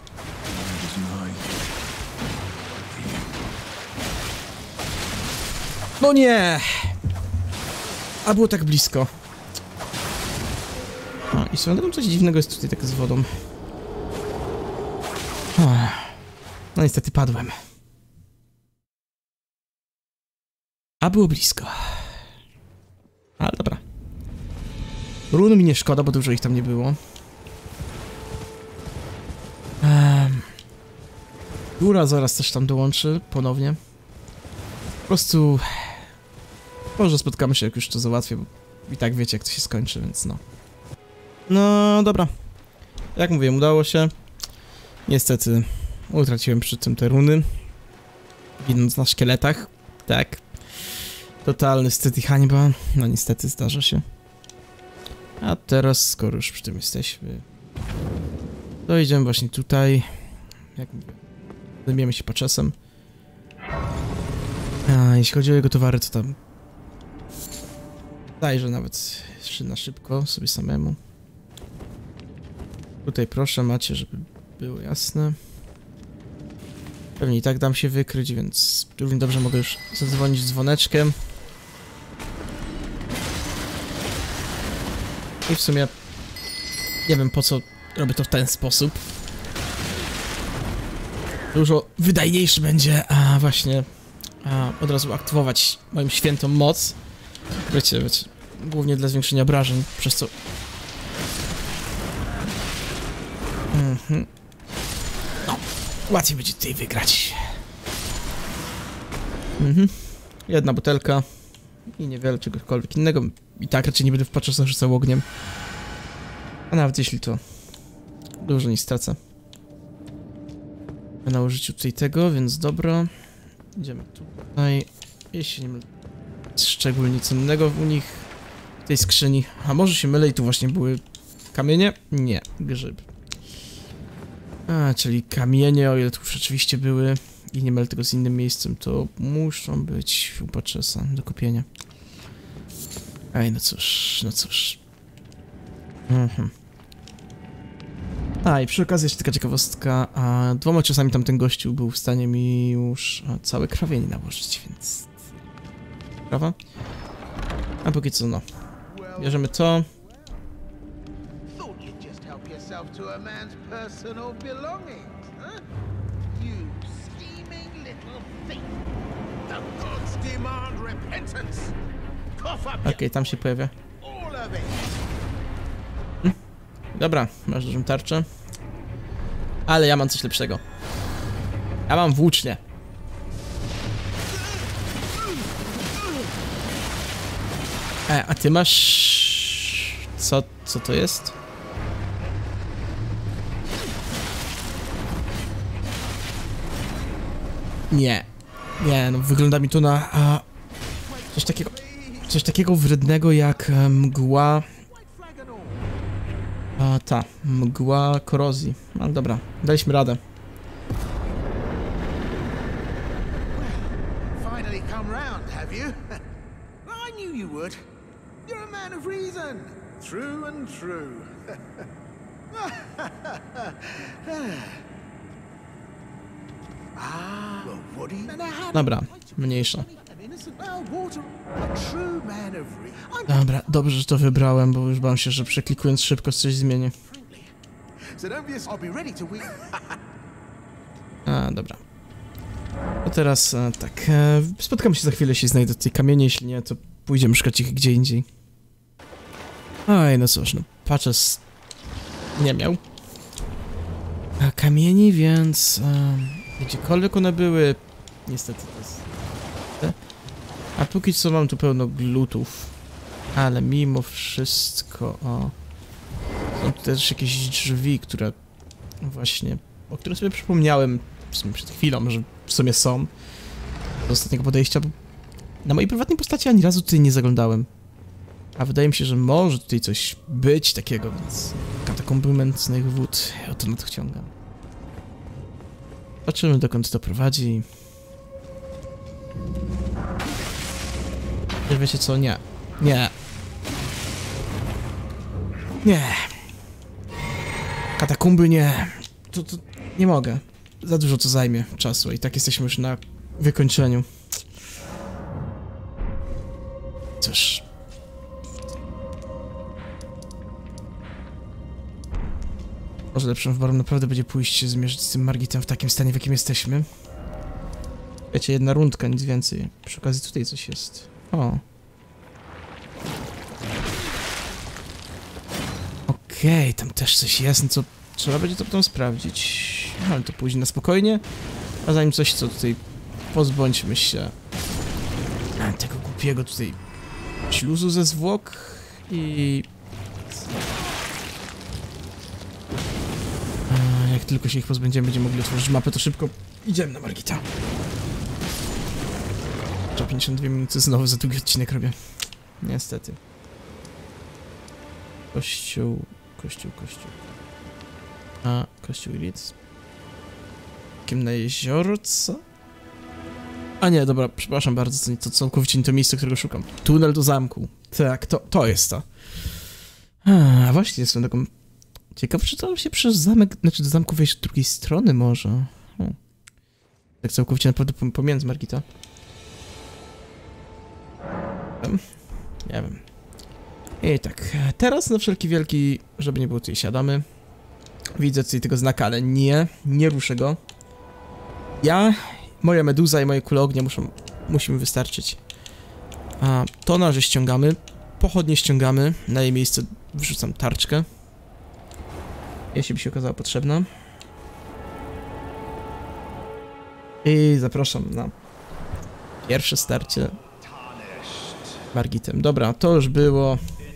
No nie! A było tak blisko. A, i swoją drogą coś dziwnego jest tutaj tak z wodą. No niestety padłem. A było blisko. Ale dobra. Run mi nie szkoda, bo dużo ich tam nie było. Um, Jura zaraz też tam dołączy ponownie. Po prostu... Może spotkamy się, jak już to załatwię, bo i tak wiecie, jak to się skończy, więc no. No dobra. Jak mówię, udało się. Niestety utraciłem przy tym te runy. Ginąc na szkieletach. Tak. Totalny wstyd i hańba. No niestety zdarza się. A teraz, skoro już przy tym jesteśmy, to idziemy właśnie tutaj. Jak mówię, zajmiemy się Patchesem. A jeśli chodzi o jego towary, to tam zajrzę nawet jeszcze na szybko sobie samemu. Tutaj proszę macie, żeby było jasne. Pewnie i tak dam się wykryć, więc równie dobrze mogę już zadzwonić dzwoneczkiem. I w sumie nie wiem, po co robię to w ten sposób. Dużo wydajniejszy będzie, a właśnie a od razu aktywować moją świętą moc. Wiecie, wiecie, głównie dla zwiększenia obrażeń, przez co... Mhm. No, łatwiej będzie tutaj wygrać. Mhm. Jedna butelka i niewiele czegokolwiek innego. I tak raczej nie będę w Patchesa rzucał ogniem. A nawet jeśli to dużo nie stracę. Na użyciu tutaj tego, więc dobra. Idziemy tutaj. Jeśli nie mylę, szczególnie cennego u nich w tej skrzyni. A może się mylę i tu właśnie były kamienie? Nie, grzyb. A, czyli kamienie, o ile tu rzeczywiście były i nie mylę tego z innym miejscem, to muszą być u Patchesa do kupienia. Ej, no cóż, no cóż. Mhm. A, i przy okazji jeszcze taka ciekawostka, a dwoma ciosami tamten gościu był w stanie mi już a, całe krawienie nałożyć, więc... Prawa? A póki co, no. Bierzemy to. Okej, okay, tam się pojawia. Hm? Dobra, masz dużą tarczę. Ale ja mam coś lepszego. Ja mam włócznię. E, a ty masz... Co, co to jest? Nie. Nie, no wygląda mi to na... A, coś takiego... Coś takiego wrednego jak mgła... A ta, mgła korozji. Ale dobra, daliśmy radę. Finally come round, have you? I knew you would. You're a man of reason. True and true. Ah, well, what do you... Dobra, mniejsza. An innocent well, water, a true man of reason. Dobra, dobrze, że to wybrałem, bo już bałem się, że przeklikując szybko coś zmienię. So don't be. I'll be ready to win. A, dobra. No teraz e, tak, e, spotkamy się za chwilę, jeśli znajdę tej kamienie, jeśli nie, to pójdziemy szukać ich gdzie indziej. Oj, no cóż, no, Patches nie miał. A kamieni, więc e, gdziekolwiek one były, niestety to jest... A póki co mam tu pełno glutów, ale mimo wszystko, o... Są tu też jakieś drzwi, które właśnie, o których sobie przypomniałem w sumie przed chwilą, że w sumie są do ostatniego podejścia, bo na mojej prywatnej postaci ani razu tutaj nie zaglądałem. A wydaje mi się, że może tutaj coś być takiego, więc katakomby mętnych wód, ja to nadciągam. Zobaczymy, dokąd to prowadzi. Wiecie co? Nie. Nie. Nie. Katakumby nie. To, to nie mogę. Za dużo to zajmie czasu i tak jesteśmy już na wykończeniu. Cóż. Może lepszym wyborem naprawdę będzie pójść się zmierzyć z tym Margitem w takim stanie, w jakim jesteśmy. Wiecie, jedna rundka, nic więcej. Przy okazji tutaj coś jest. O. Okej, okay, tam też coś jest, no co trzeba będzie to potem sprawdzić. Ale to później na spokojnie. A zanim coś, co tutaj pozbądźmy się tego głupiego tutaj śluzu ze zwłok i... A, jak tylko się ich pozbędziemy, będziemy mogli otworzyć mapę, to szybko idziemy na Margita. pięćdziesiąt dwie minuty, znowu za długi odcinek robię. Niestety. Kościół, kościół, kościół. A, kościół Iridium. Kim na jeziorce? A nie, dobra, przepraszam bardzo, to, to całkowicie nie to miejsce, którego szukam. Tunel do zamku. Tak, to, to jest to. A, właśnie jestem taką... Ciekaw, czy to się przez zamek, znaczy do zamku wejść od drugiej strony może. Hmm. Tak całkowicie naprawdę pomiędzy Margita. Nie wiem. I tak, teraz na wszelki wielki, żeby nie było tutaj, siadamy. Widzę tutaj tego znaka, ale nie, nie ruszę go. Ja, moja meduza i moje kule ognia muszą, musimy wystarczyć. A to naże ściągamy, pochodnie ściągamy, na jej miejsce wrzucam tarczkę. Jeśli by się okazała potrzebna. I zapraszam na pierwsze starcie Margitem. Dobra, to już było.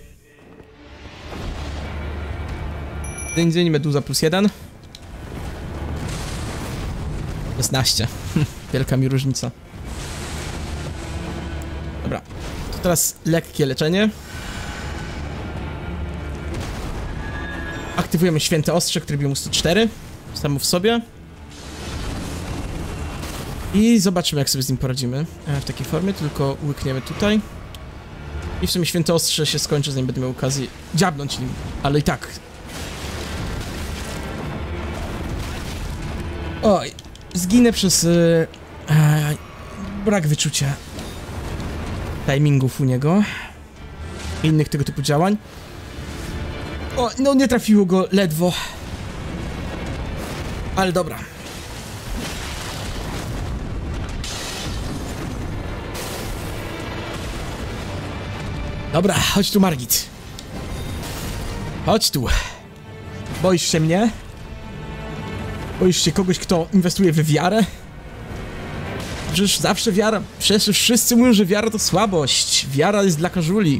Dzień, dzień, meduza plus jeden. szesnaście. Wielka mi różnica. Dobra, to teraz lekkie leczenie. Aktywujemy święte ostrze, które bije mu sto cztery. Samo w sobie. I zobaczymy, jak sobie z nim poradzimy. W takiej formie, tylko łykniemy tutaj. I w sumie święte ostrze się skończy, zanim będę miał okazję dziabnąć nim. Ale i tak. Oj, zginę przez yy, yy, brak wyczucia timingów u niego. I innych tego typu działań. O, no nie trafiło go ledwo. Ale dobra. Dobra, chodź tu, Margit. Chodź tu. Boisz się mnie? Boisz się kogoś, kto inwestuje w wiarę? Przecież zawsze wiara... Przecież wszyscy mówią, że wiara to słabość. Wiara jest dla każuli.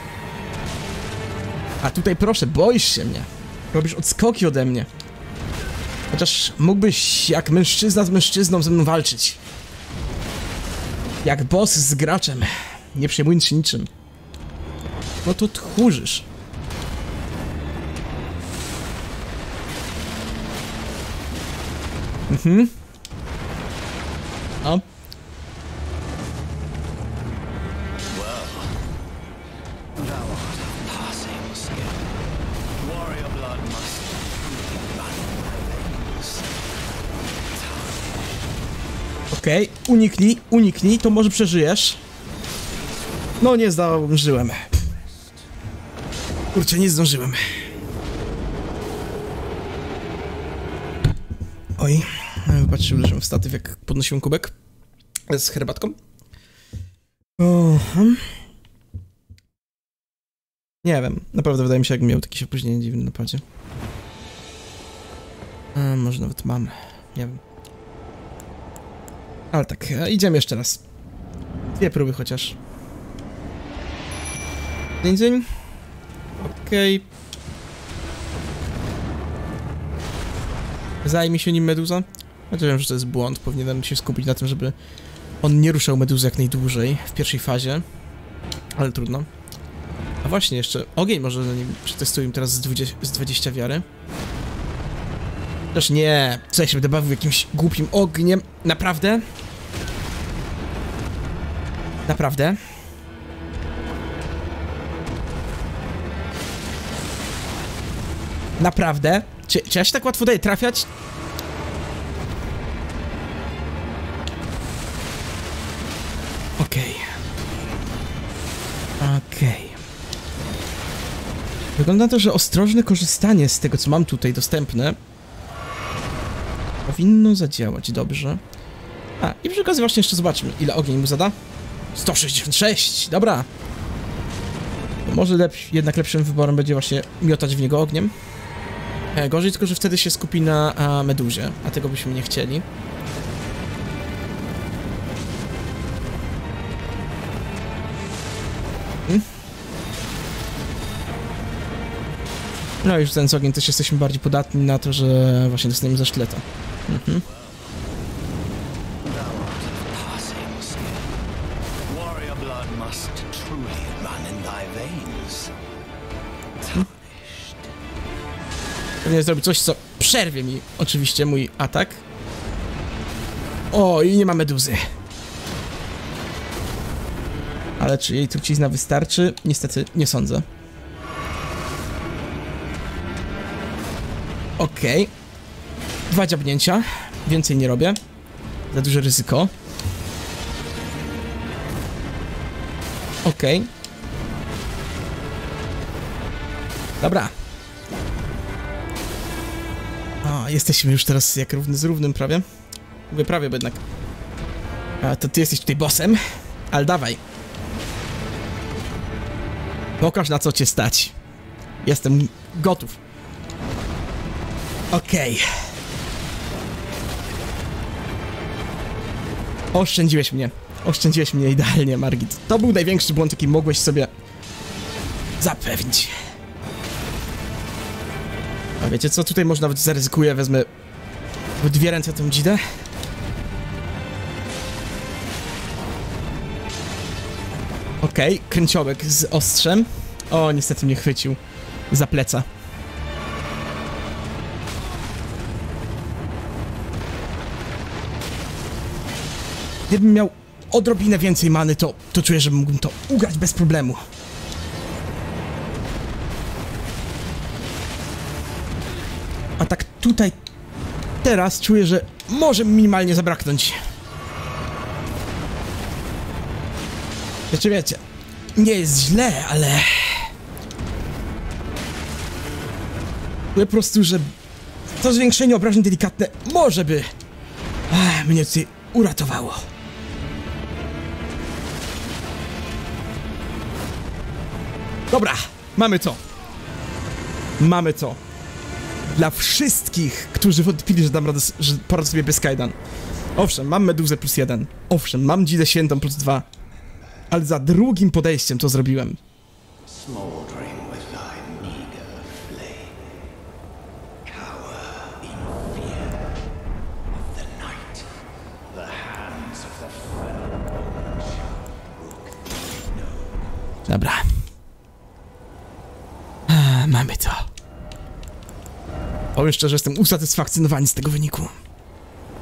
A tutaj proszę, boisz się mnie. Robisz odskoki ode mnie. Chociaż mógłbyś jak mężczyzna z mężczyzną ze mną walczyć. Jak boss z graczem. Nie przejmując się niczym. No to tchórzysz. Mhm. O. Okej, okay. uniknij, uniknij, to może przeżyjesz. No nie zdążyłem. Kurczę, nie zdążyłem. Oj, wypatrzyłem, że w statyw, jak podnosiłem kubek z herbatką. O, hmm. Nie wiem, naprawdę wydaje mi się, jakbym miał jakieś opóźnienie dziwne na padzie. A, może nawet mam, nie wiem. Ale tak, idziemy jeszcze raz. Dwie próby chociaż. Dzień, dzień. Okej. Okay. Zajmie się nim meduza. Chociaż wiem, że to jest błąd. Powinienem się skupić na tym, żeby on nie ruszał meduzy jak najdłużej w pierwszej fazie. Ale trudno. A właśnie, jeszcze ogień może na nim przetestujemy teraz z, dwudziestu, z dwudziestu wiary. Też nie. Co ja się będę bawił jakimś głupim ogniem? Naprawdę? Naprawdę? Naprawdę? Czy, czy ja się tak łatwo daję trafiać? Okej. Okay. Okej. Okay. Wygląda na to, że ostrożne korzystanie z tego, co mam tutaj dostępne, powinno zadziałać dobrze. A, i przy okazji właśnie jeszcze zobaczmy, ile ogień mu zada. sto sześćdziesiąt sześć, dobra. Może lepszy, jednak lepszym wyborem będzie właśnie miotać w niego ogniem. E, gorzej tylko, że wtedy się skupi na a, meduzie, a tego byśmy nie chcieli. Hmm? No i rzucając ogień też jesteśmy bardziej podatni na to, że właśnie dostaniemy za sztyleta. Mhm. Pewnie zrobić coś, co przerwie mi oczywiście mój atak. O, i nie ma meduzy. Ale czy jej trucizna wystarczy? Niestety nie sądzę. Okej. Okay. Dwa dziabnięcia. Więcej nie robię. Za duże ryzyko. Okej. Okay. Dobra. O, jesteśmy już teraz jak równy z równym prawie. Mówię prawie, bo jednak. A, to ty jesteś tutaj bossem. Ale dawaj. Pokaż, na co cię stać. Jestem gotów. Okej. Okay. Oszczędziłeś mnie. Oszczędziłeś mnie idealnie, Margit. To był największy błąd, jaki mogłeś sobie zapewnić. A wiecie co? Tutaj może nawet zaryzykuję, wezmę w dwie ręce tą dzidę. Okej, okay, kręciołek z ostrzem. O, niestety mnie chwycił za pleca. Gdybym miał odrobinę więcej many, to, to czuję, że mógłbym to ugrać bez problemu. A tak tutaj, teraz czuję, że może minimalnie zabraknąć. Wiecie, wiecie, nie jest źle, ale... Czuję po prostu, że to zwiększenie obrażeń delikatne może by Ech, mnie tutaj uratowało. Dobra, mamy to. Mamy to. Dla wszystkich, którzy wątpili, że dam radę, że poradzę sobie bez Kaidan. Owszem, mam meduzę plus jeden. Owszem, mam dzidę świętą plus dwa. Ale za drugim podejściem to zrobiłem. Dobra. A, mamy to. Powiem szczerze, jestem usatysfakcjonowany z tego wyniku.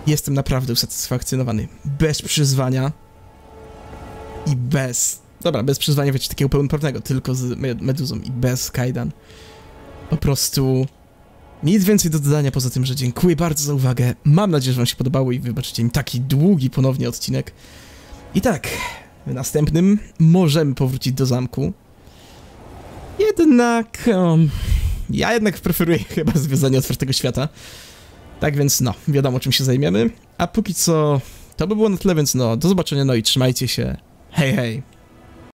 Jestem naprawdę usatysfakcjonowany. Bez przyzwania i bez... Dobra, bez przyzwania, wiecie, takiego pełnoprawnego, tylko z meduzą i bez kajdan. Po prostu... Nic więcej do dodania poza tym, że dziękuję bardzo za uwagę. Mam nadzieję, że wam się podobało i wybaczycie mi taki długi ponownie odcinek. I tak, w następnym możemy powrócić do zamku. Jednak... Um, ja jednak preferuję chyba zwiedzanie otwartego świata. Tak więc no, wiadomo czym się zajmiemy. A póki co to by było na tyle, więc no, do zobaczenia, no i trzymajcie się. Hej, hej.